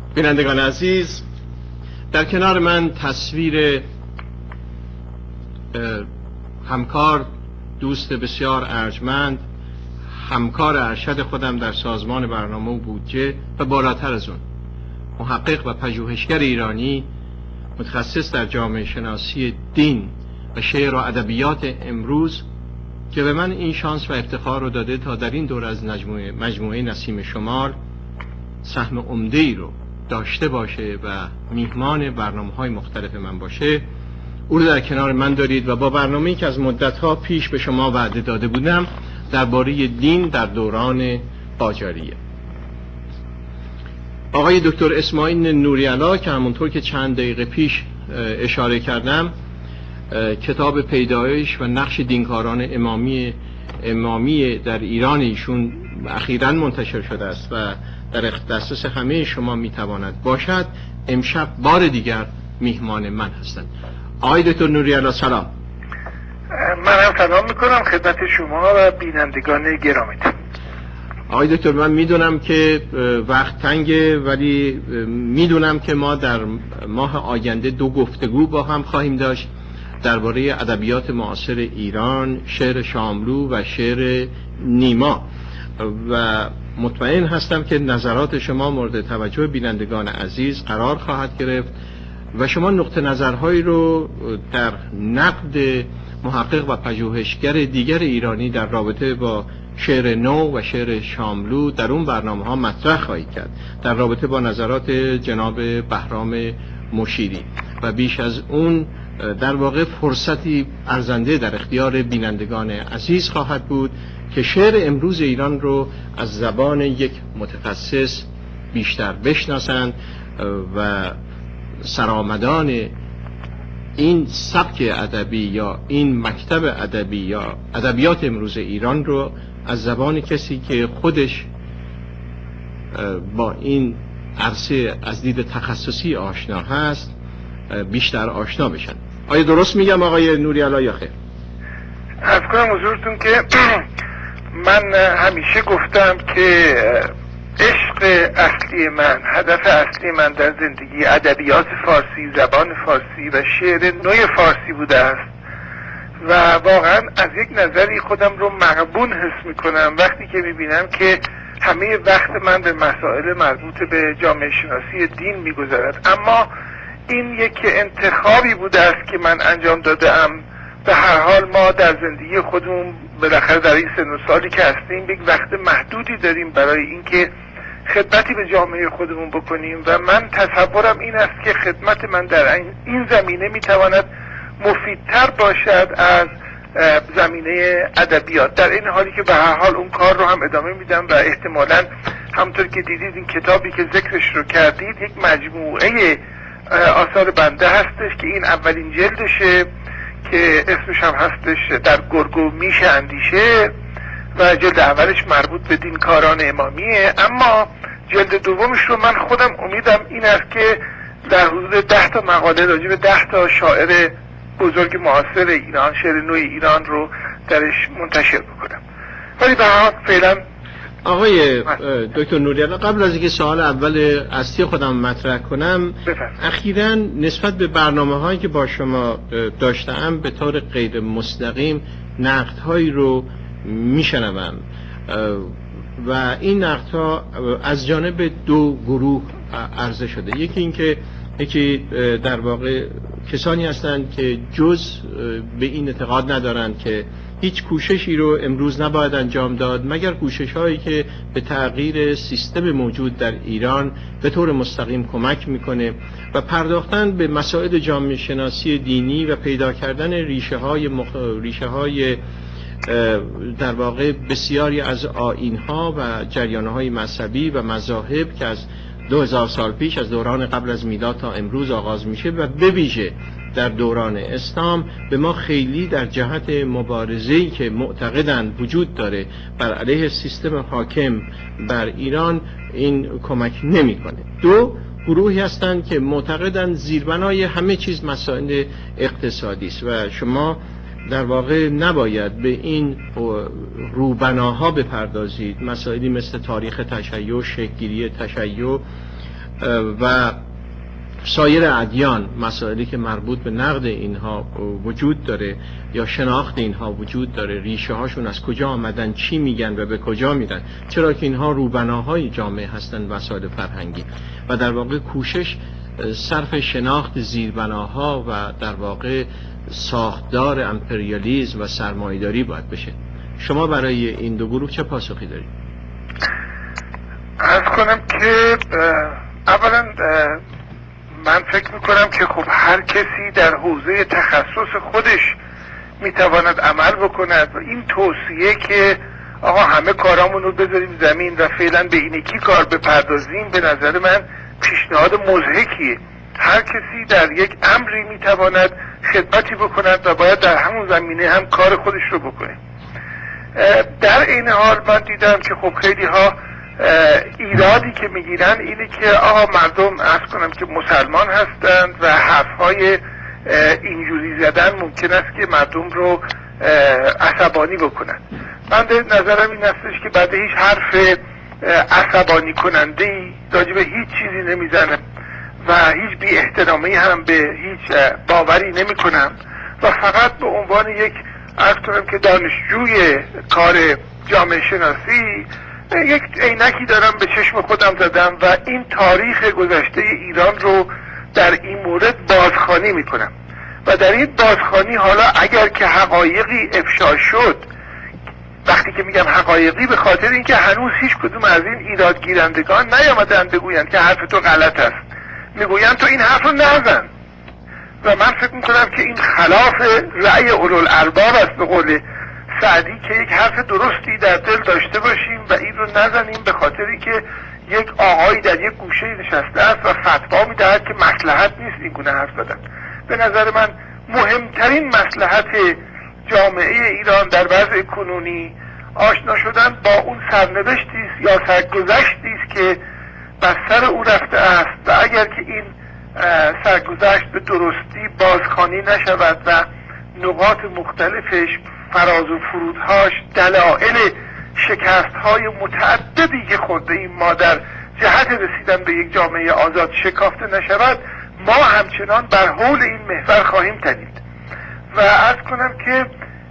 بینندگان عزیز، در کنار من تصویر همکار، دوست بسیار ارجمند، همکار ارشد خودم در سازمان برنامه و بودجه و بالاتر از اون محقق و پژوهشگر ایرانی متخصص در جامعه شناسی دین و شعر و ادبیات امروز که به من این شانس و افتخار رو داده تا در این دور از مجموعه نسیم شمال سهم عمده‌ای رو داشته باشه و میهمان برنامه‌های مختلف من باشه، او رو در کنار من دارید و با برنامه‌ای که از مدت‌ها پیش به شما وعده داده بودم درباره دین در دوران قاجاریه. آقای دکتر اسماعیل نوری‌علا که همونطور که چند دقیقه پیش اشاره کردم کتاب پیدایش و نقش دینکاران امامی در ایران ایشون اخیراً منتشر شده است و در دسترس همه شما میتواند باشد، امشب بار دیگر میهمان من هستند. آقای دکتر نوری‌علا سلام. من هم سلام میکنم خدمت شما و بینندگان گرامیتون. آقای دکتر، من میدونم که وقت تنگه، ولی میدونم که ما در ماه آینده 2 گفتگو با هم خواهیم داشت درباره ادبیات معاصر ایران، شعر شاملو و شعر نیما، و مطمئن هستم که نظرات شما مورد توجه بینندگان عزیز قرار خواهد گرفت و شما نقطه نظرهایی رو در نقد محقق و پژوهشگر دیگر ایرانی در رابطه با شعر نو و شعر شاملو در اون برنامه ها مطرح خواهید کرد، در رابطه با نظرات جناب بهرام مشیری، و بیش از اون در واقع فرصتی ارزنده در اختیار بینندگان عزیز خواهد بود که شعر امروز ایران رو از زبان یک متخصص بیشتر بشناسند و سرآمدان این سبک ادبی یا این مکتب ادبی یا ادبیات امروز ایران رو از زبان کسی که خودش با این عرصه از دید تخصصی آشنا هست بیشتر آشنا بشن. آیا درست میگم آقای نوری‌علا یا خیر؟ عرض کنم حضورتون که من همیشه گفتم که عشق اصلی من، هدف اصلی من در زندگی ادبیات فارسی، زبان فارسی و شعر نوع فارسی بوده است و واقعا از یک نظری خودم رو مغبون حس میکنم وقتی که میبینم که همه وقت من به مسائل مربوط به جامعه شناسی دین میگذرد. اما این یک انتخابی بوده است که من انجام دادم. به هر حال ما در زندگی خودمون بالاخره در این سن و سالی که هستیم یک وقت محدودی داریم برای اینکه خدمتی به جامعه خودمون بکنیم و من تصورم این است که خدمت من در این زمینه میتواند مفیدتر باشد از زمینه ادبیات، در این حالی که به هر حال اون کار رو هم ادامه میدم و احتمالاً همونطور که دیدید این کتابی که ذکرش رو کردید یک مجموعه آثار بنده هستش که این اولین جلدشه که اسمش هم هستش در گرگ و میش اندیشه و جلد اولش مربوط به دینکاران امامیه. اما جلد دومش رو من خودم امیدم این است که در حدود 10 تا مقاله راجع به 10 تا شاعر بزرگ معاصر ایران، شعر نو ایران رو درش منتشر بکنم. ولی به هر حال فعلا آقای دکتر نوری‌علا، قبل از اینکه سوال اول اصلی خودم مطرح کنم، اخیراً نسبت به برنامه‌هایی که با شما داشتم به طور غیر مستقیم نقدهایی رو میشنوم و این نقدها از جانب 2 گروه عرضه شده. یکی این که در واقع کسانی هستند که جز به این اعتقاد ندارند که هیچ کوششی رو امروز نباید انجام داد مگر کوشش هایی که به تغییر سیستم موجود در ایران به طور مستقیم کمک میکنه و پرداختن به مسائل جامعه شناسی دینی و پیدا کردن ریشه های در واقع بسیاری از آیین‌ها و جریان‌های مذهبی و مذاهب که از 2000 سال پیش از دوران قبل از میلاد تا امروز آغاز میشه و به ویژه در دوران اسلام به ما خیلی در جهت مبارزه‌ای که معتقدند وجود داره بر علیه سیستم حاکم بر ایران این کمک نمی‌کنه. 2 گروهی هستند که معتقدند زیربنای همه چیز مسائل اقتصادی است و شما در واقع نباید به این روبناها بپردازید. مسائلی مثل تاریخ تشیع، شکل‌گیری تشیع و سایر ادیان مسائلی که مربوط به نقد اینها وجود داره یا شناخت اینها وجود داره، ریشه هاشون از کجا آمدن، چی میگن و به کجا میرن، چرا که اینها روبناهای جامعه هستن وسایل فرهنگی و در واقع کوشش صرف شناخت زیربناها و در واقع ساختار امپریالیسم و سرمایه‌داری باید بشه. شما برای این دو گروه چه پاسخی دارید؟ عرض کنم که اولا من فکر میکنم که خب هر کسی در حوزه تخصص خودش میتواند عمل بکند و این توصیه که آقا همه کارامون رو بذاریم زمین و فعلا به این یکی کار بپردازیم به نظر من پیشنهاد مضحکیه. هر کسی در یک امری میتواند خدمتی بکند و باید در همون زمینه هم کار خودش رو بکنه. در این حال من دیدم که خب خیلی ها ایرادی که میگیرن اینه که آقا مردم عرض کنم که مسلمان هستند و حرفهای اینجوری زدن ممکن است که مردم رو عصبانی بکنن. من به نظرم این استش که بعد هیچ حرف عصبانی کننده‌ای راجع به هیچ چیزی نمیزنم و هیچ بی احترامی هم به هیچ باوری نمی کنم و فقط به عنوان یک عرض کنم که دانشجوی کار جامعه شناسی یک عینکی دارم به چشم خودم زدم و این تاریخ گذشته ایران رو در این مورد بازخوانی میکنم و در این بازخوانی حالا اگر که حقایقی افشا شد، وقتی که میگم حقایقی به خاطر اینکه هنوز هیچ کدوم از این ایرادگیرندگان نیامدن بگویند که حرف تو غلط است، میگویند تو این حرف رو نزن و من فکر میکنم که این خلاف رأی اولوالالباب است به قول سعدی که یک حرف درستی در دل داشته باشیم و این رو نزنیم به خاطری که یک آقایی در یک گوشه نشسته است و فتوا میدهد که مصلحت نیست این گونه حرف زدن. به نظر من مهمترین مصلحت جامعه ایران در وضع کنونی آشنا شدن با اون سرنوشتی است یا سرگذشتی است که بر سر او رفته است و اگر که این سرگذشت به درستی بازخوانی نشود و نقاط مختلفش، فراز و فرودهاش، دلایل شکست‌های متعددی که خورده ایم ما در جهت رسیدن به یک جامعه آزاد شکافته نشود، ما همچنان بر حول این محور خواهیم تنید و عرض کنم که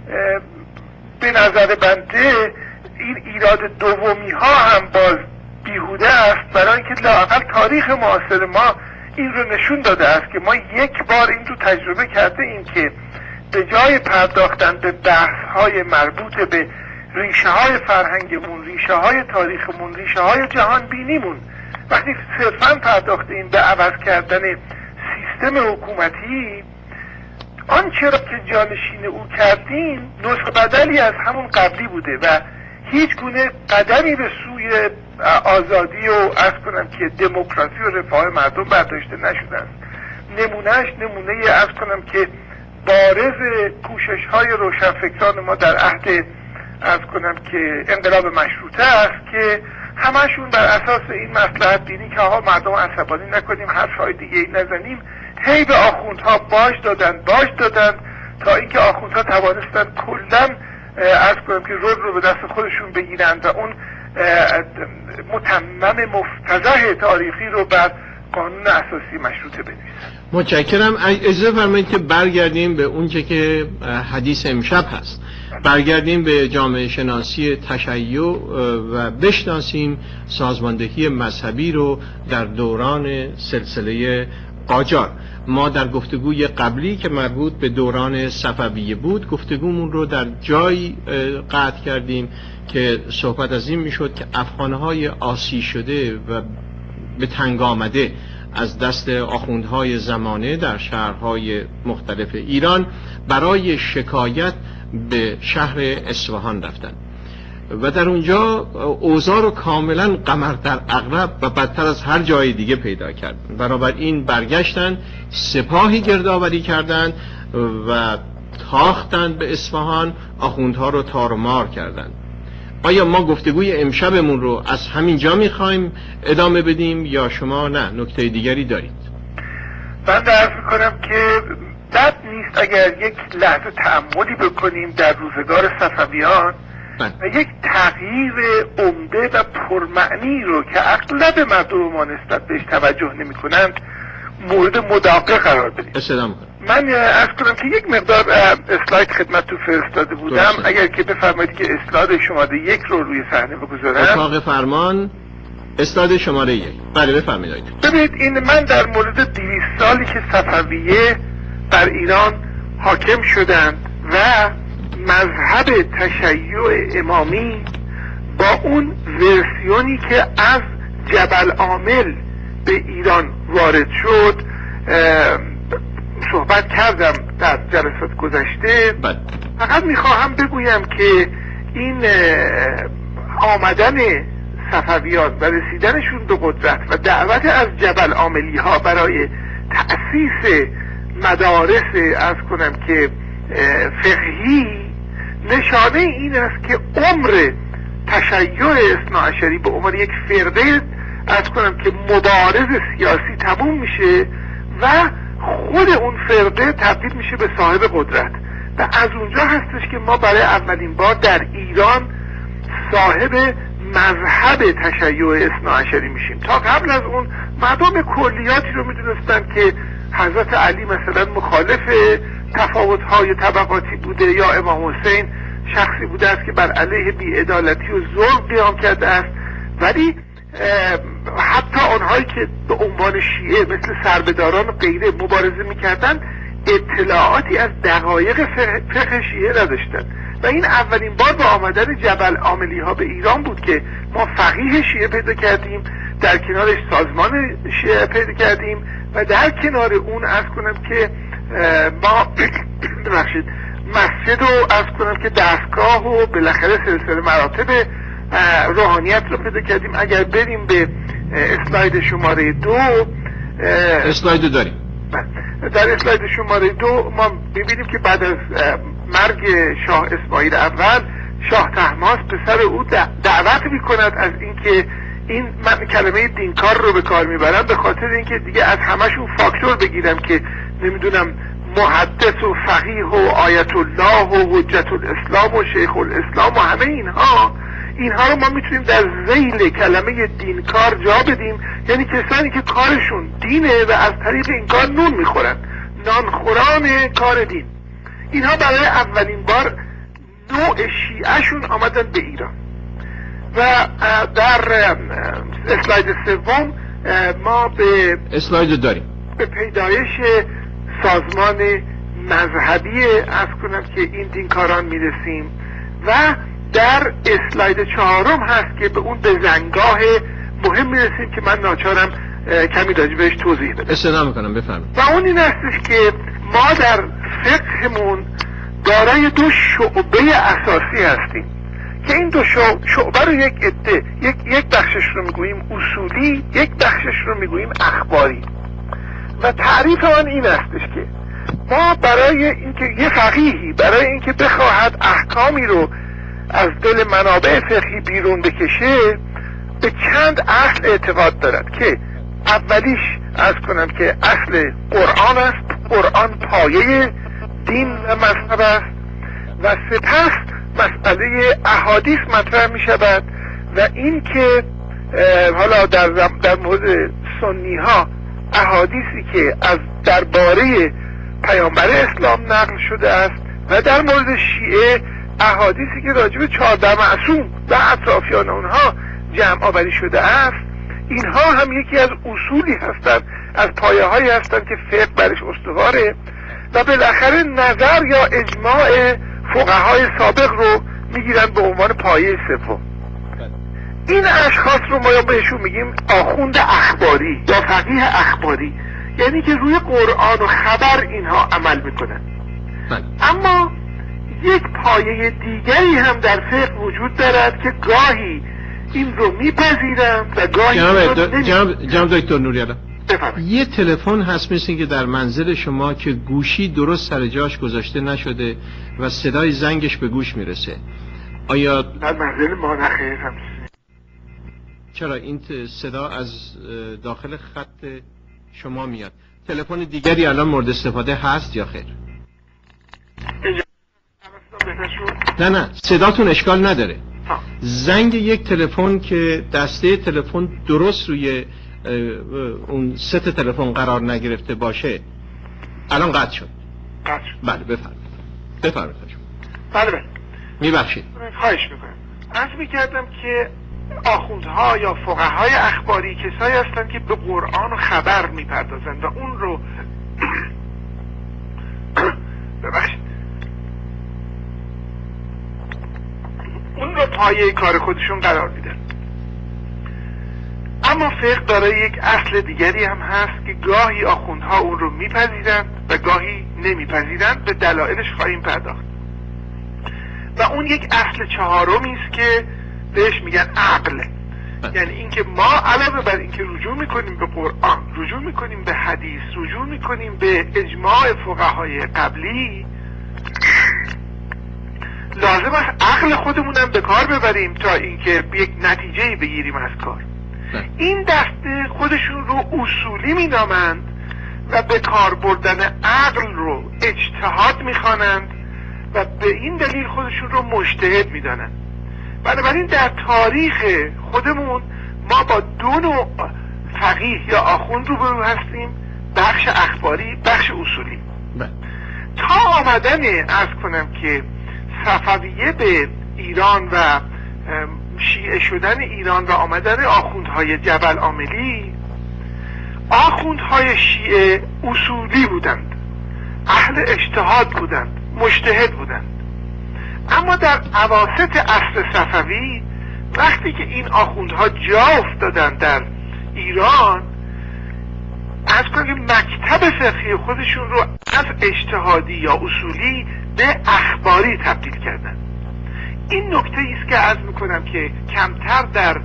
به نظر بنده این ایراد دومی ها هم باز بیهوده است، برای اینکه لااقل تاریخ معاصر ما این رو نشون داده است که ما یک بار این رو تجربه کرده ایم که به جای پرداختن به بحث های مربوط به ریشه های فرهنگمون، ریشه های تاریخمون، ریشه های جهان بینیمون، وقتی صرفا پرداخته ایم به عوض کردن سیستم حکومتی، آنچه را که جانشین او کردیم نسخه بدلی از همون قبلی بوده و هیچ گونه قدمی به سوی آزادی و عرض کنم که دموکراسی و رفاه مردم برداشته نشده است. نمونه عرض کنم که بارز کوشش های روشنفکران ما در عهد عرض کنم که انقلاب مشروطه است که همشون بر اساس این مصلحت بینی که آقا مردم عصبانی نکنیم، حرفهای دیگه ای نزنیم، هی به آخوندها باج دادن تا اینکه آخوندها توانستن کلا عرض کنم که رول رو به دست خودشون بگیرن و اون متمم مفتضح تاریخی رو بر قانون اساسی مشروطه بنویسن. متشکرم. اجازه فرمایید که برگردیم به اونچه که حدیث امشب هست، برگردیم به جامعه شناسی تشیع و بشناسیم سازماندهی مذهبی رو در دوران سلسله قاجار. ما در گفتگوی قبلی که مربوط به دوران صفویه بود گفتگومون رو در جایی قطع کردیم که صحبت از این میشد که افغانهای آسی شده و به تنگ آمده از دست آخوندهای زمانه در شهرهای مختلف ایران برای شکایت به شهر اصفهان رفتند و در اونجا اوضاع رو کاملا قمر در عقرب و بدتر از هر جای دیگه پیدا کرد. بنابراین برگشتن، سپاهی گردآوری کردند و تاختند به اصفهان، آخوندها رو تار و مار کردند. آیا ما گفتگوی امشبمون رو از همین جا میخوایم ادامه بدیم یا شما نه نکته دیگری دارید؟ من عرض میکنم که بد نیست اگر یک لحظه تأملی بکنیم در روزگار صفویان و یک تغییر عمده و پرمعنی رو که اغلب مردم ما نسبت بهش توجه نمی کنند مورد مداقه قرار بدیم. من عرض کنم که یک مقدار اسلاید خدمت تو فرستاده بودم، اگر که بفرمایید که اسلاید شماره 1 رو روی صحنه بگذارم. اتاق فرمان اسلاید شماره 1. بله بفرمایید. ببینید این من در مورد 200 سالی که صفویه بر ایران حاکم شدند و مذهب تشیع امامی با اون ورسیونی که از جبل عامل به ایران وارد شد صحبت کردم در جلسات گذشته. فقط میخواهم بگویم که این آمدن صفویان و رسیدنشون به قدرت و دعوت از جبل عاملی ها برای تأسیس مدارس از کنم که فقهی نشانه این است که عمر تشیع اثناعشری به عنوان یک فرقه از کنم که مبارز سیاسی تموم میشه و خود اون فرقه تبدیل میشه به صاحب قدرت و از اونجا هستش که ما برای اولین بار در ایران صاحب مذهب تشیع اثناعشری میشیم. تا قبل از اون مردم کلیاتی رو میدونستن که حضرت علی مثلا مخالف تفاوت‌های طبقاتی بوده یا امام حسین شخصی بوده است که بر علیه بی‌عدالتی و ظلم قیام کرده است، ولی حتی آنهایی که به عنوان شیعه مثل سربداران و غیره مبارزه میکردن اطلاعاتی از دقایق فقه شیعه نداشتن و این اولین بار با آمدن جبل عاملی ها به ایران بود که ما فقیه شیعه پیدا کردیم، در کنارش سازمان شیعه پیدا کردیم و در کنار اون عرض کنم که ما ببخشید مسجد رو عرض کنم که دستگاه و بالاخره سلسله مراتب روحانیت رو پیدا کردیم. اگر بریم به اسلاید شماره 2 اسلاید داریم. در اسلاید شماره 2 ما ببینیم که بعد از مرگ شاه اسماعیل اول شاه طهماسب پسر او دعوت میکند از اینکه این من کلمه دینکار رو به کار میبرم به خاطر اینکه دیگه از همشون فاکتور بگیرم که نمیدونم محدث و فقیه و آیت الله و حجت الاسلام و شیخ الاسلام و همه اینها رو ما میتونیم در ذیل کلمه دینکار جا بدیم، یعنی کسانی که کارشون دینه و از طریق این کار نون میخورن، نانخوران کار دین. اینها برای اولین بار نوع شیعهشون آمدن به ایران و در اسلاید سوم ما به اسلاید داریم به پیدایش سازمان مذهبی از کنم که این دینکاران میرسیم و در اسلاید 4 هست که به اون به زنگاه مهم میرسیم که من ناچارم کمی راجع بهش توضیح بدم. استناد میکنم بفرمایید. و اون این هستش که ما در فقهمون دارای 2 شعبه اساسی هستیم که این 2 شعبه رو یک بخشش رو میگوییم اصولی، یک بخشش رو میگوییم اخباری و تعریف آن این هستش که ما برای اینکه یه فقیهی برای اینکه بخواهد احکامی رو از دل منابع فقهی بیرون بکشه به چند اصل اعتقاد دارد که اولیش از کنم که اصل قرآن است، قرآن پایه دین و مذهب است و سپس مسئله احادیث مطرح می شود و این که حالا در مورد سنی ها احادیثی که از درباره پیامبر اسلام نقل شده است و در مورد شیعه احادیثی که راجع به 14 معصوم و اطرافیان اونها جمع آوری شده است. اینها هم یکی از اصولی هستند، از پایه هایی هستند که فقه برش استواره و بالاخره نظر یا اجماع فقهای سابق رو میگیرن به عنوان پایه سوم. این اشخاص رو ما بهشون میگیم آخوند اخباری یا فقیه اخباری، یعنی که روی قرآن و خبر اینها عمل میکنن. اما یک پایه دیگری هم در فقه وجود دارد که گاهی این رو میپذیرند و گاهی جناب دکتر نوری‌علا یه تلفن هست مثل که در منزل شما که گوشی درست سر جاش گذاشته نشده و صدای زنگش به گوش میرسه. آیا در منزل ما نخیر هم چرا این صدا از داخل خط شما میاد؟ تلفن دیگری الان مورد استفاده هست یا خیر؟ نه صداتون اشکال نداره. زنگ یک تلفن که دسته تلفن درست روی اون ست تلفن قرار نگرفته باشه الان قطع شد. بله بفرمایید. بله میبخشید. خواهش میکنم. عرض میکردم که آخوندها یا فقهای اخباری کسایی هستن که به قرآن و خبر میپردازن و اون رو اون رو پایه کار خودشون قرار میدن. اما فقه داره یک اصل دیگری هم هست که گاهی آخوندها اون رو میپذیرند و گاهی نمیپذیرند، به دلایلش خواهیم پرداخت. و اون یک اصل چهارمی است که بهش میگن عقل. یعنی اینکه ما علاوه بر اینکه رجوع میکنیم به قرآن، رجوع میکنیم به حدیث، رجوع میکنیم به اجماع فقهای قبلی، لازم است عقل خودمونم به کار ببریم تا اینکه یک نتیجه بگیریم از کار. این دسته خودشون رو اصولی مینامند و به کار بردن عقل رو اجتهاد میخوانند و به این دلیل خودشون رو مجتهد میدانند. بنابراین در تاریخ خودمون ما با دو نوع فقیه یا آخوند روبرو هستیم، بخش اخباری، بخش اصولی. تا آمدن عرض کنم که صفویه به ایران و شیعه شدن ایران و آمدن آخوندهای جبل عاملی، آخوندهای شیعه اصولی بودند، اهل اجتهاد بودند، مجتهد بودند. اما در اواسط عصر صفوی وقتی که این آخوندها جا افتادند در ایران، از کنم مکتب فقهی خودشون رو از اجتهادی یا اصولی به اخباری تبدیل کردن. این نکته است که عرض میکنم که کمتر در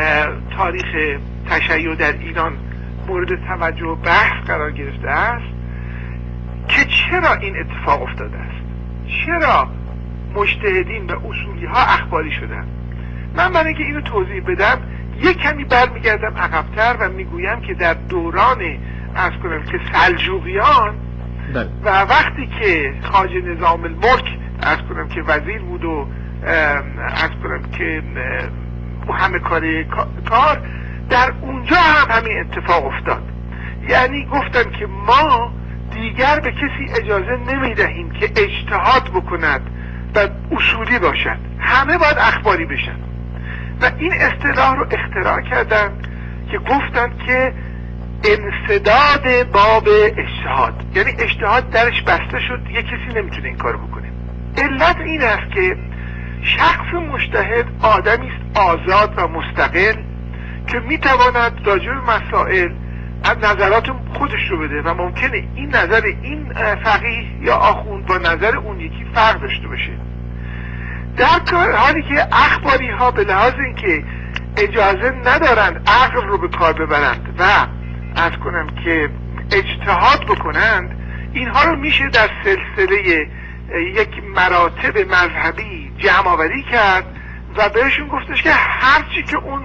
تاریخ تشیع در ایران مورد توجه و بحث قرار گرفته است که چرا این اتفاق افتاده است، چرا مجتهدین و اصولی ها اخباری شدن. من برای اینکه اینو توضیح بدم یک کمی برمیگردم عقب‌تر و میگویم که در دوران عرض کنم که سلجوقیان و وقتی که خواجه نظام الملک عرض کنم که وزیر بود و عرض کنم که همه کار در اونجا هم همین اتفاق افتاد. یعنی گفتن که ما دیگر به کسی اجازه نمیدهیم که اجتهاد بکند و اصولی باشد، همه باید اخباری بشن. و این اصطلاح رو اختراع کردن که گفتن که انسداد باب اجتهاد، یعنی اجتهاد درش بسته شد، یک کسی نمیتونه این کارو بکنه. علت این است که شخص مجتهد آدمی است آزاد و مستقل که میتواند راجع به مسائل از نظرات خودش رو بده و ممکنه این نظر این فقیه یا آخوند با نظر اون یکی فرق داشته باشه. در حالی که اخباری ها به لحاظ اینکه اجازه ندارند عقل رو به کار ببرند و از کنم که اجتهاد بکنند، اینها رو میشه در سلسله یک مراتب مذهبی جمع آوری کرد و بهشون گفتش که هرچی که اون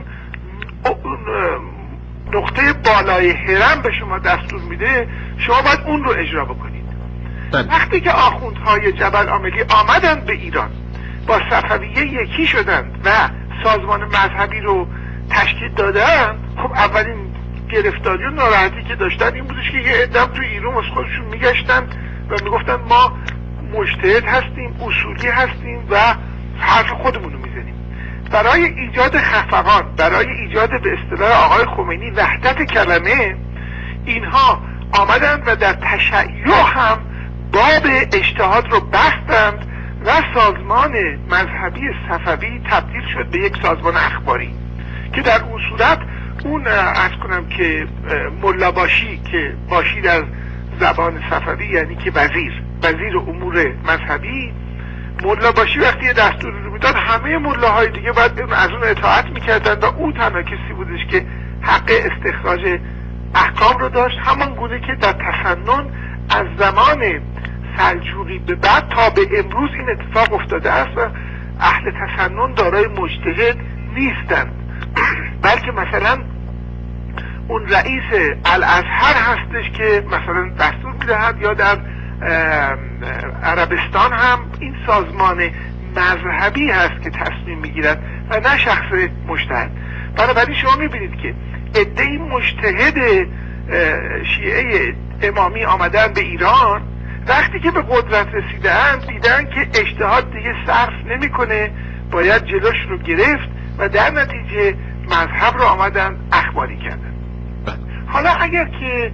نقطه بالای هرم به شما دستور میده شما باید اون رو اجرا بکنید. وقتی که آخوندهای جبل عاملی آمدند به ایران، با صفویه یکی شدند و سازمان مذهبی رو تشکیل دادن، خب اولین گرفتاری و ناراحتی که داشتن این بودش که یه عده تو ایران از خودشون میگشتن و میگفتن ما مجتهد هستیم، اصولی هستیم و حرف خودمون رو میزنیم. برای ایجاد خفقان، برای ایجاد به اصطلاح آقای خمینی وحدت کلمه، اینها آمدند و در تشیع هم باب اجتهاد رو بستند و سازمان مذهبی صفوی تبدیل شد به یک سازمان اخباری که در اون صورت اون عرض کنم که ملا باشی، که باشی در زبان صفوی یعنی که وزیر امور مذهبی، ملا باشی وقتی دستور رو میداد همه ملاهای دیگه باید از اون اطاعت میکردن و او تنها کسی بودش که حق استخراج احکام رو داشت. همان گونه که در تسنن از زمان سلجوقی به بعد تا به امروز این اتفاق افتاده است و اهل تسنن دارای مجتهد نیستند، بلکه مثلا اون رئیس الازهر هستش که مثلا دستور میدهد، یا در عربستان هم این سازمان مذهبی هست که تصمیم میگیرد و نه شخص مجتهد. بنابراین شما میبینید که عده‌ای مجتهد شیعه امامی آمدن به ایران، وقتی که به قدرت رسیدن دیدن که اجتهاد دیگه صرف نمیکنه، باید جلوش رو گرفت و در نتیجه مذهب رو آمدن اخباری کردن. حالا اگر که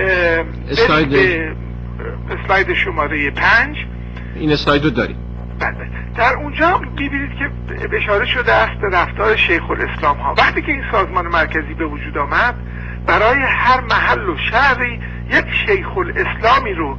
اسلاید شماره 5 این اسلاید رو داریم، بله، در اونجا میبینید که اشاره شده است به رفتار شیخ الاسلام ها. وقتی که این سازمان مرکزی به وجود آمد، برای هر محل و شهری یک شیخ الاسلامی رو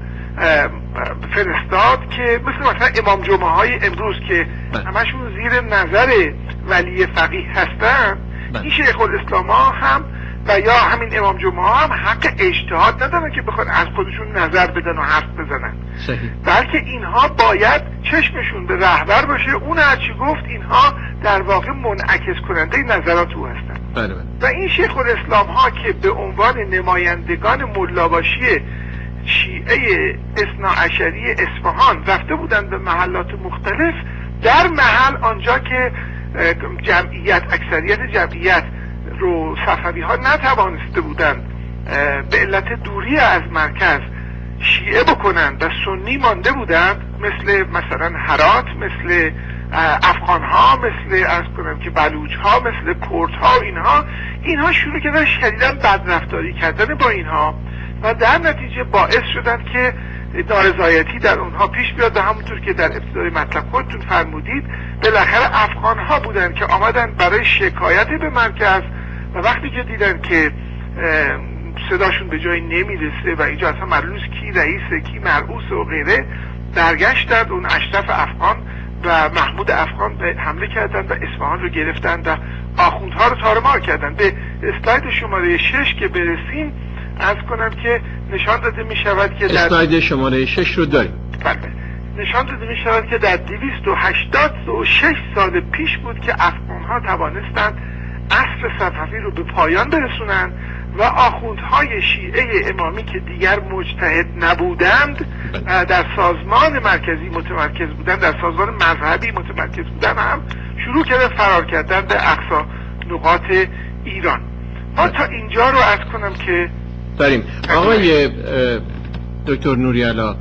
فرستاد که مثلا امام جمعه های امروز که همشون زیر نظر ولی فقیه هستن، این شیخ الاسلام ها هم و یا همین امام جمعه ها هم حق اجتهاد ندارن که بخوان از خودشون نظر بدن و حرف بزنن. بلکه اینها باید چشمشون به رهبر باشه، اون هرچی گفت اینها در واقع منعکس کننده نظرات او هستن. و این شیخ الاسلام ها که به عنوان نمایندگان ملاباشی شیعه اثناعشری اصفهان رفته بودند به محلات مختلف، در محل آنجا که اکثریت جمعیت رو صفوی ها نتوانسته بودند به علت دوری از مرکز شیعه بکنند و سنی مانده بودند، مثلا هرات، مثل افغان ها، مثل عرض کنم که بلوچ ها، مثل کرد ها، اینها شروع کردن شدیداً بدرفتاری کردن با اینها و در نتیجه باعث شدن که نارضایتی در اونها پیش بیاد و همونطور که در ابتدای مطلب خودتون فرمودید بالاخره افغان ها بودن که آمدن برای شکایت به مرکز و وقتی که دیدن که صداشون به جایی نمیرسه و اینجا اصلا معلوم نیست کی رئیسه کی مرئوس و غیره، برگشتند اون اشرف افغان و محمود افغان به حمله کردن و اصفهان رو گرفتن و آخوندها رو تارمار کردن. به اسلاید شماره 6 که برسیم عرض کنم که نشان داده می شود که اسلاید شماره 6 رو داریم. بله، نشان داده می شود که در 286 سال پیش بود که افغانها توانستند عصر صفوی رو به پایان برسونند و آخوندهای شیعه امامی که دیگر مجتهد نبودند در سازمان مرکزی متمرکز بودند، در سازمان مذهبی متمرکز بودند، هم شروع کردن فرار کردن به اقصا نقاط ایران. ما تا اینجا رو عرض کنم که داریم. آقای دکتر نوری‌علا،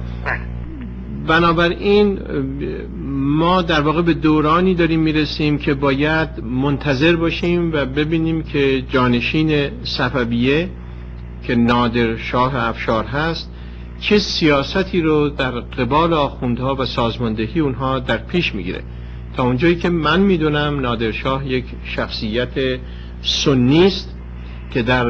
بنابراین ما در واقع به دورانی داریم میرسیم که باید منتظر باشیم و ببینیم که جانشین صفویه که نادر شاه افشار هست چه سیاستی رو در قبال آخوندها و سازماندهی اونها در پیش میگیره. تا اونجایی که من میدونم نادر شاه یک شخصیت سنی است که در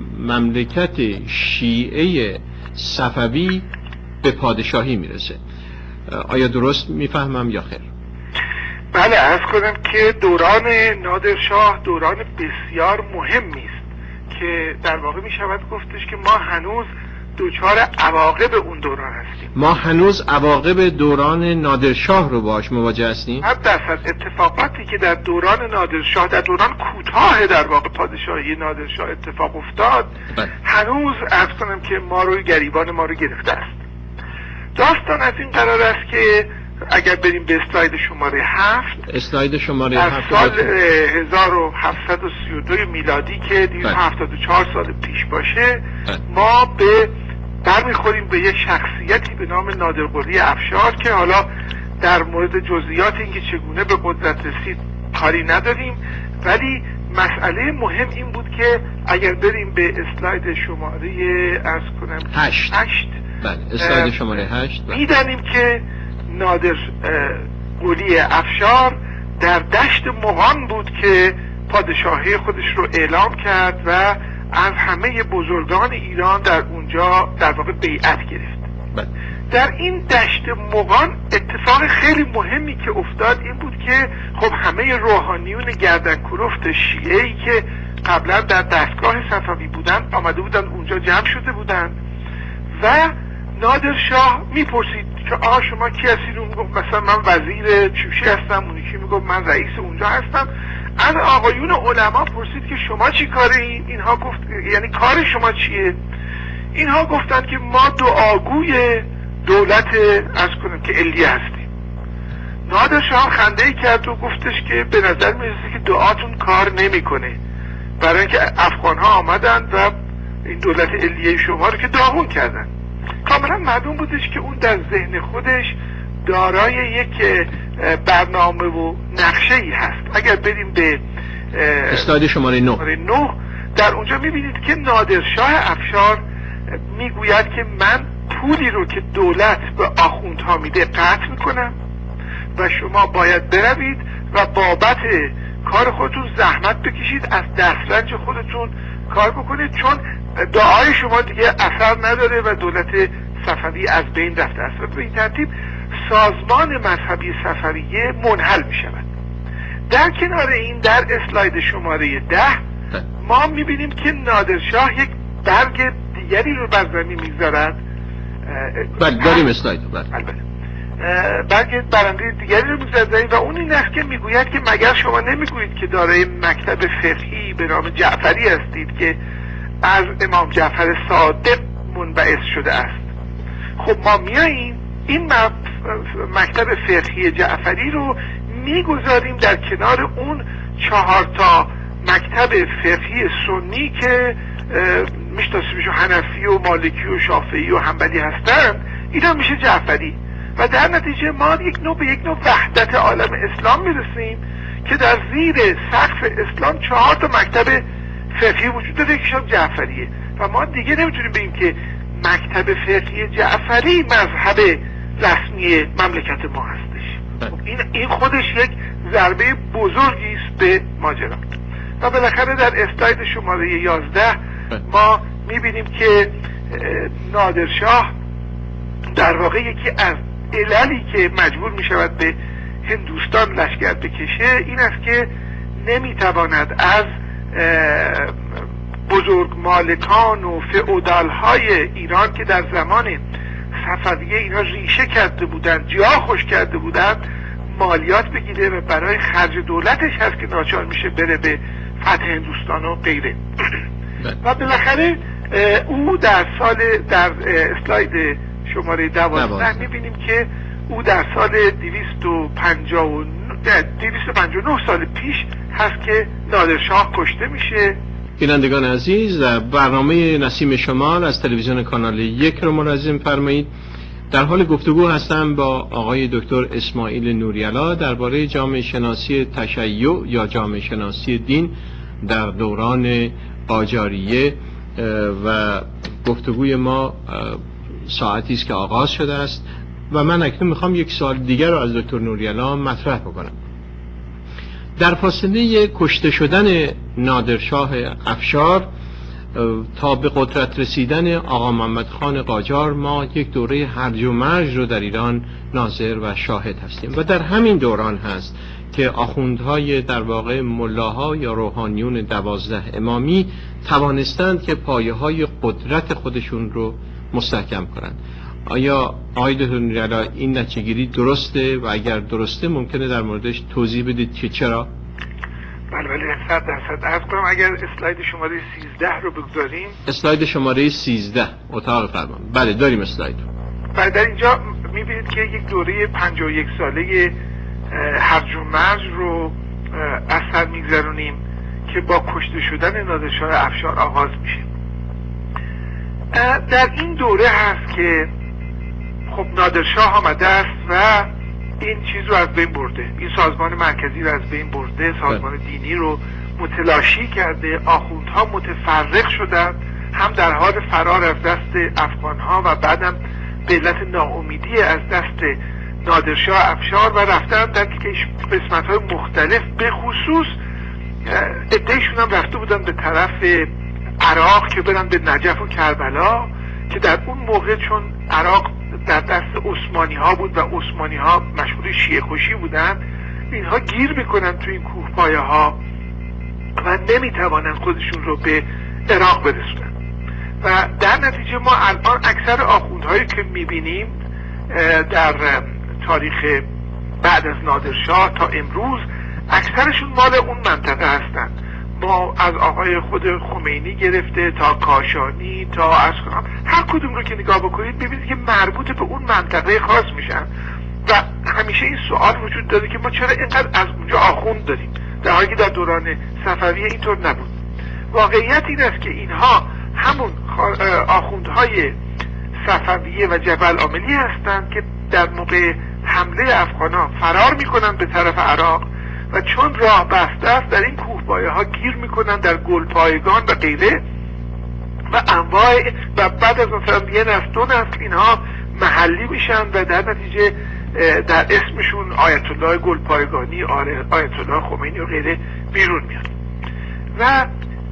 مملکت شیعه صفوی به پادشاهی میرسه. آیا درست میفهمم یا خیر؟ بله، عرض کنم که دوران نادرشاه دوران بسیار مهمی است که در واقع می شود گفتش که ما هنوز دوچار عواقب اون دوران هستیم. ما هنوز عواقب دوران نادرشاه رو باش مواجه هستیم. 100% اتفاقاتی که در دوران نادرشاه، در دوران کوتاه در واقع پادشاهی نادرشاه اتفاق افتاد، هنوز عرض کنم که ما رو گریبان ما رو گرفته است. داستان از این قرار است که اگر بریم به اسلاید شماره 7، اسلاید شماره 7 سال 1732 میلادی که 274 سال پیش باشه، ما برمیخوریم به یک شخصیتی به نام نادرقلی افشار که حالا در مورد جزئیات اینکه چگونه به قدرت رسید کاری نداریم، ولی مسئله مهم این بود که اگر بریم به اسلاید شماره عرض کنم 8 بله، اسلاید شماره 8 میدانیم که نادر قلی افشار در دشت مغان بود که پادشاهی خودش رو اعلام کرد و از همه بزرگان ایران در اونجا در واقع بیعت گرفت. در این دشت مغان اتفاق خیلی مهمی که افتاد این بود که خب همه روحانیون گردنکلفت شیعه‌ای که قبلا در دستگاه صفوی بودند آمده بودند اونجا جمع شده بودند و نادر شاه میپرسید که آقا شما کی هستید؟ اون میگفت مثلا من وزیر چوشی هستم، اون یکی میگفت من رئیس اونجا هستم. از آقایون علما پرسید که شما چی کارین؟ اینها گفت یعنی کار شما چیه؟ اینها گفتند که ما دعاگوی دولت از کنم که علیه هستیم. نادرشاه خنده ای کرد و گفتش که به نظر میرسه که دعاتون کار نمیکنه، برای اینکه افغان ها آمدن و این دولت علیه شما رو که داغون کردن. کاملا معلوم بودش که اون در ذهن خودش دارای یک برنامه و نقشه ای هست. اگر بریم به اسلاید شماره 9 در اونجا میبینید که نادرشاه افشار میگوید که من پولی رو که دولت به آخوندها میده قطع میکنم و شما باید بروید و بابت کار خودتون زحمت بکشید، از دسترنج خودتون کار بکنید، چون دعای شما دیگه اثر نداره و دولت صفوی از بین رفته است. و به این ترتیب سازمان مذهبی صفویه منحل می شود. در کنار این در اسلاید شماره 10 ما می بینیم که نادرشاه یک برگ دیگری رو بر زمین میگذارد. بله داریم اسلاید. برگ برنده دیگری رو میگذارد و اون این است که میگوید که مگر شما نمیگویید که دارای مکتب فقهی به نام جعفری هستید که از امام جعفر صادق منبعث شده است. خب ما میاییم این مکتب فقهی جعفری رو میگذاریم در کنار اون 4 مکتب فقهی سنی که میشناسیمشون حنفی و مالکی و شافعی و حنبلی هستن، اینا میشه جعفری. و در نتیجه ما به یک نوع وحدت عالم اسلام میرسیم که در زیر سقف اسلام 4 مکتب فقهی وجود داره، یکیشون جعفریه و ما دیگه نمیتونیم بگیم که مکتب فقهی جعفری مذهب رسمی مملکت ما هستش. این خودش یک ضربه بزرگی است به ماجرا. و بالاخره در اسلاید شماره 11 ما میبینیم که نادرشاه در واقع یکی از عللی که مجبور میشود به هندوستان لشکر بکشه این است که نمیتواند از بزرگ مالکان و فئودال های ایران که در زمان صفویه اینا ریشه کرده بودند، جا خوش کرده بودند، مالیات بگیره و برای خرج دولتش هست که ناچار میشه بره به فتح هندوستان و غیره. و بالاخره او در اسلاید شماره 12 میبینیم که او در سال 259 سال پیش هست که نادرشاه کشته میشه. بینندگان عزیز، برنامه نسیم شمال از تلویزیون کانال 1 رو ملاحظه فرمایید. در حال گفتگو هستم با آقای دکتر اسماعیل نوری‌علا درباره جامعه شناسی تشیع یا جامعه شناسی دین در دوران قاجاریه و گفتگوی ما ساعتی است که آغاز شده است و من اکنون میخوام یک سوال دیگر رو از دکتر نوری‌علا مطرح بکنم. در فاصله کشته شدن نادرشاه افشار تا به قدرت رسیدن آقا محمد خان قاجار ما یک دوره هرج و مرج رو در ایران ناظر و شاهد هستیم و در همین دوران هست که آخوندهای در واقع ملاها یا روحانیون 12 امامی توانستند که پایه‌های قدرت خودشون رو مستحکم کنند. آیا آقای دکتر نوری‌علا این نتیجه‌گیری درسته و اگر درسته ممکنه در موردش توضیح بدید که چرا؟ بله 100% عرض کنم. اگر اسلاید شماره 13 رو بگذاریم، اسلاید شماره 13 اتاق فرمان. بله داریم اسلاید. بله در اینجا میبینید که یک دوره 51 ساله هرج و مرج رو از سر میگذرونیم که با کشته شدن نادرشاه افشار آغاز میشه. در این دوره هست که خب نادرشاه آمده است و این چیز رو از بین برده، این سازمان مرکزی رو از بین برده، سازمان دینی رو متلاشی کرده، آخوندها متفرق شدند، هم در حال فرار از دست افغانها و بعدم به علت ناامیدی از دست نادرشاه افشار و رفتن در قسمت‌های مختلف، به خصوص عده‌شون هم رفته بودن به طرف عراق که برن به نجف و کربلا که در اون موقع چون عراق در دست عثمانی ها بود و عثمانی ها مشهور شیعه کشی بودن، اینها گیر میکنن تو این کوهپایه ها و نمیتوانن خودشون رو به عراق برسونن و در نتیجه ما الان اکثر آخوندهایی که میبینیم در تاریخ بعد از نادرشاه تا امروز اکثرشون مال اون منطقه هستن. ما از آقای خود خمینی گرفته تا کاشانی تا هر کدوم رو که نگاه بکنید ببینید که مربوط به اون منطقه خاص میشن و همیشه این سوال وجود داره که ما چرا اینقدر از اونجا آخوند داریم، در حالی که در دوران صفویه اینطور نبود. واقعیت این است که اینها همون آخوندهای صفویه و جبل عاملی هستند که در موقع حمله افغان‌ها فرار میکنن به طرف عراق و چون راه بسته است در این کوهپایه ها گیر میکنن در گلپایگان و غیره و انواع، و بعد از مثلا یه نسل دو نسل اینها محلی میشن و در نتیجه در اسمشون آیت الله گلپایگانی، آیت الله خمینی و غیره بیرون میاد. و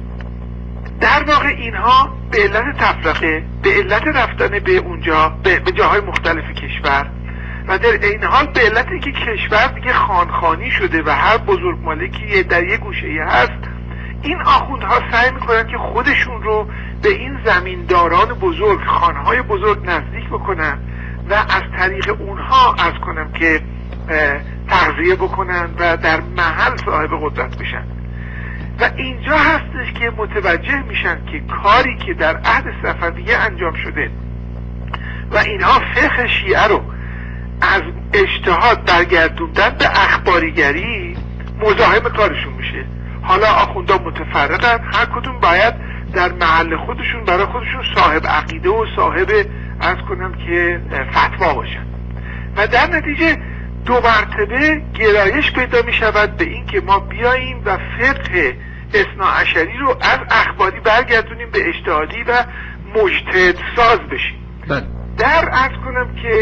در واقع اینها به علت تفرقه، به علت رفتن به اونجا به جاهای مختلف کشور و در این حال به علت اینکه کشور دیگه خانخانی شده و هر بزرگ مالکی در یک گوشه‌ای هست، این آخوندها سعی میکنن که خودشون رو به این زمینداران بزرگ، خانهای بزرگ نزدیک بکنن و از طریق اونها عرض کنم که تغذیه بکنن و در محل صاحب قدرت بشن. و اینجا هستش که متوجه میشن که کاری که در عهد صفویه انجام شده و اینها فقه شیعه رو از اجتهاد برگردوندن به اخباریگری، مزاحم کارشون میشه. حالا آخوندا متفرقن، هر کدوم باید در محل خودشون برای خودشون صاحب عقیده و صاحب عرض کنم که فتوا باشن و در نتیجه دو مرتبه گرایش پیدا می شود به این که ما بیاییم و فقه اثناعشری رو از اخباری برگردونیم به اجتهادی و مجتهد ساز بشیم. در عرض کنم که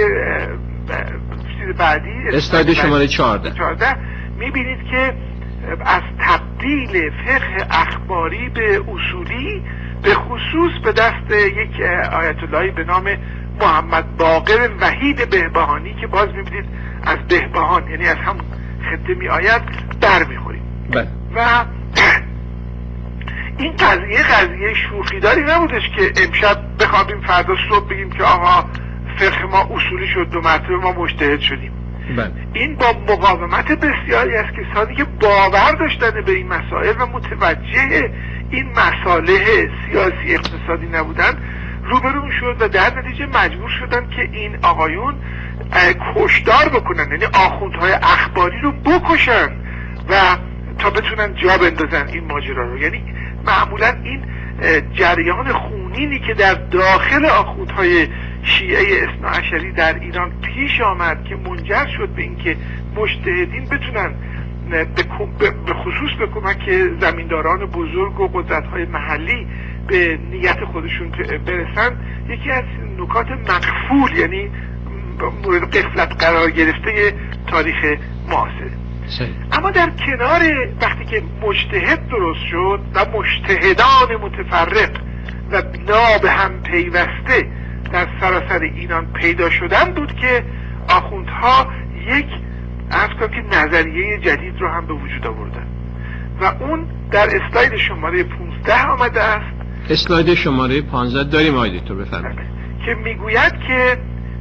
چیز بعدی اسلاید شماره 14 می بینید که از تبدیل فقه اخباری به اصولی به خصوص به دست یک آیت اللهی به نام محمد باقر وحید بهبهانی که باز میبینید از بهبهان یعنی از هم خطه می آید برمیخوریم. و این قضیه شوخیداری نبودش که امشب بخوابیم فردا صبح بگیم که آقا فقه ما اصولی شد، دو مرتبه ما مجتهد شدیم. این با مقاومت بسیاری از کسانی که باور داشتن به این مسائل و متوجه این مصالح سیاسی اقتصادی نبودن روبرو شد و در نتیجه مجبور شدن که این آقایون کشدار بکنن، یعنی آخوندهای اخباری رو بکشن و تا بتونن جا بندازن این ماجرا رو. یعنی معمولا این جریان خونینی که در داخل آخوندهای شیعه اثناعشری در ایران پیش آمد که منجر شد به اینکه مجتهدین بتونن به خصوص به کمک زمینداران بزرگ و قدرت‌های محلی به نیت خودشون برسن، یکی از نکات مغفول یعنی مورد غفلت قرار گرفته تاریخ معاصر. اما در کنار وقتی که مجتهد درست شد و مجتهدان متفرق و لا به هم پیوسته در سراسر ایران پیدا شدن بود که آخوندها یک که نظریه جدید رو هم به وجود آوردن و اون در اسلاید شماره 15 آمده است. اسلاید شماره 15 داریم آقای دکتر بفرمایید، که میگوید که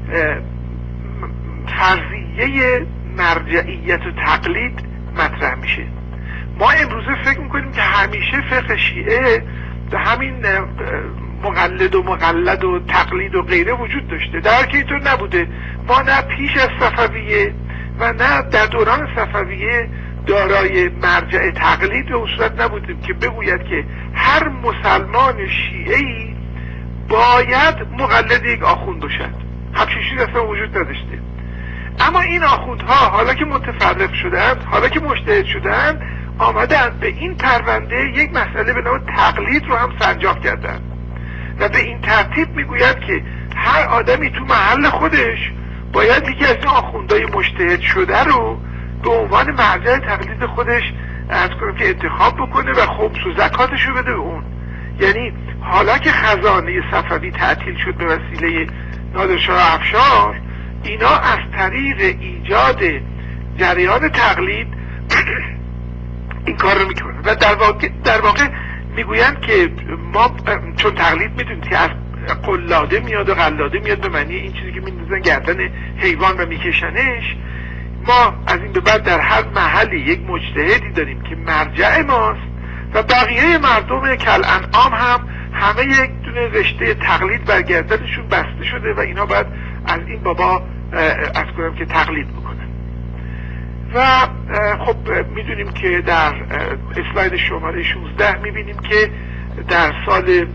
فرضیه مرجعیت و تقلید مطرح میشه. ما امروزه فکر میکنیم که همیشه فقه شیعه به همین مقلد و مقلد و تقلید و غیره وجود داشته، در حالی که اینطور نبوده. ما نه پیش از صفویه و نه در دوران صفویه دارای مرجع تقلید به صورت نبودیم که بگوید که هر مسلمان شیعه‌ای باید مقلد یک آخوند باشد. همچین چیزی اصلا وجود نداشته. اما این آخوندها حالا که متفرق شدند، حالا که مجتهد شدند، آمدن به این پرونده یک مسئله به نام تقلید رو هم سنجاق کردند و به این ترتیب میگوید که هر آدمی تو محل خودش باید یکی از این آخوندهای مجتهد شده رو به عنوان مرجع تقلید خودش از کنم که انتخاب بکنه و خمس و زکاتش رو بده به اون. یعنی حالا که خزانه صفوی تعطیل شد به وسیله نادرشاه افشار، اینا از طریق ایجاد جریان تقلید این کار رو میکنن و در واقع میگویند که ما چون تقلید میدونیم که از قلاده میاد و قلاده میاد به معنی این چیزی که میندازن گردن حیوان و میکشنش، ما از این به بعد در هر محلی یک مجتهدی داریم که مرجع ماست و بقیه مردم کالانعام هم همه یک دونه رشته تقلید بر گردنشون بسته شده و اینا باید از این بابا از کنم که تقلید بکنن. و خب میدونیم که در اسلاید شماره 16 میبینیم که در سال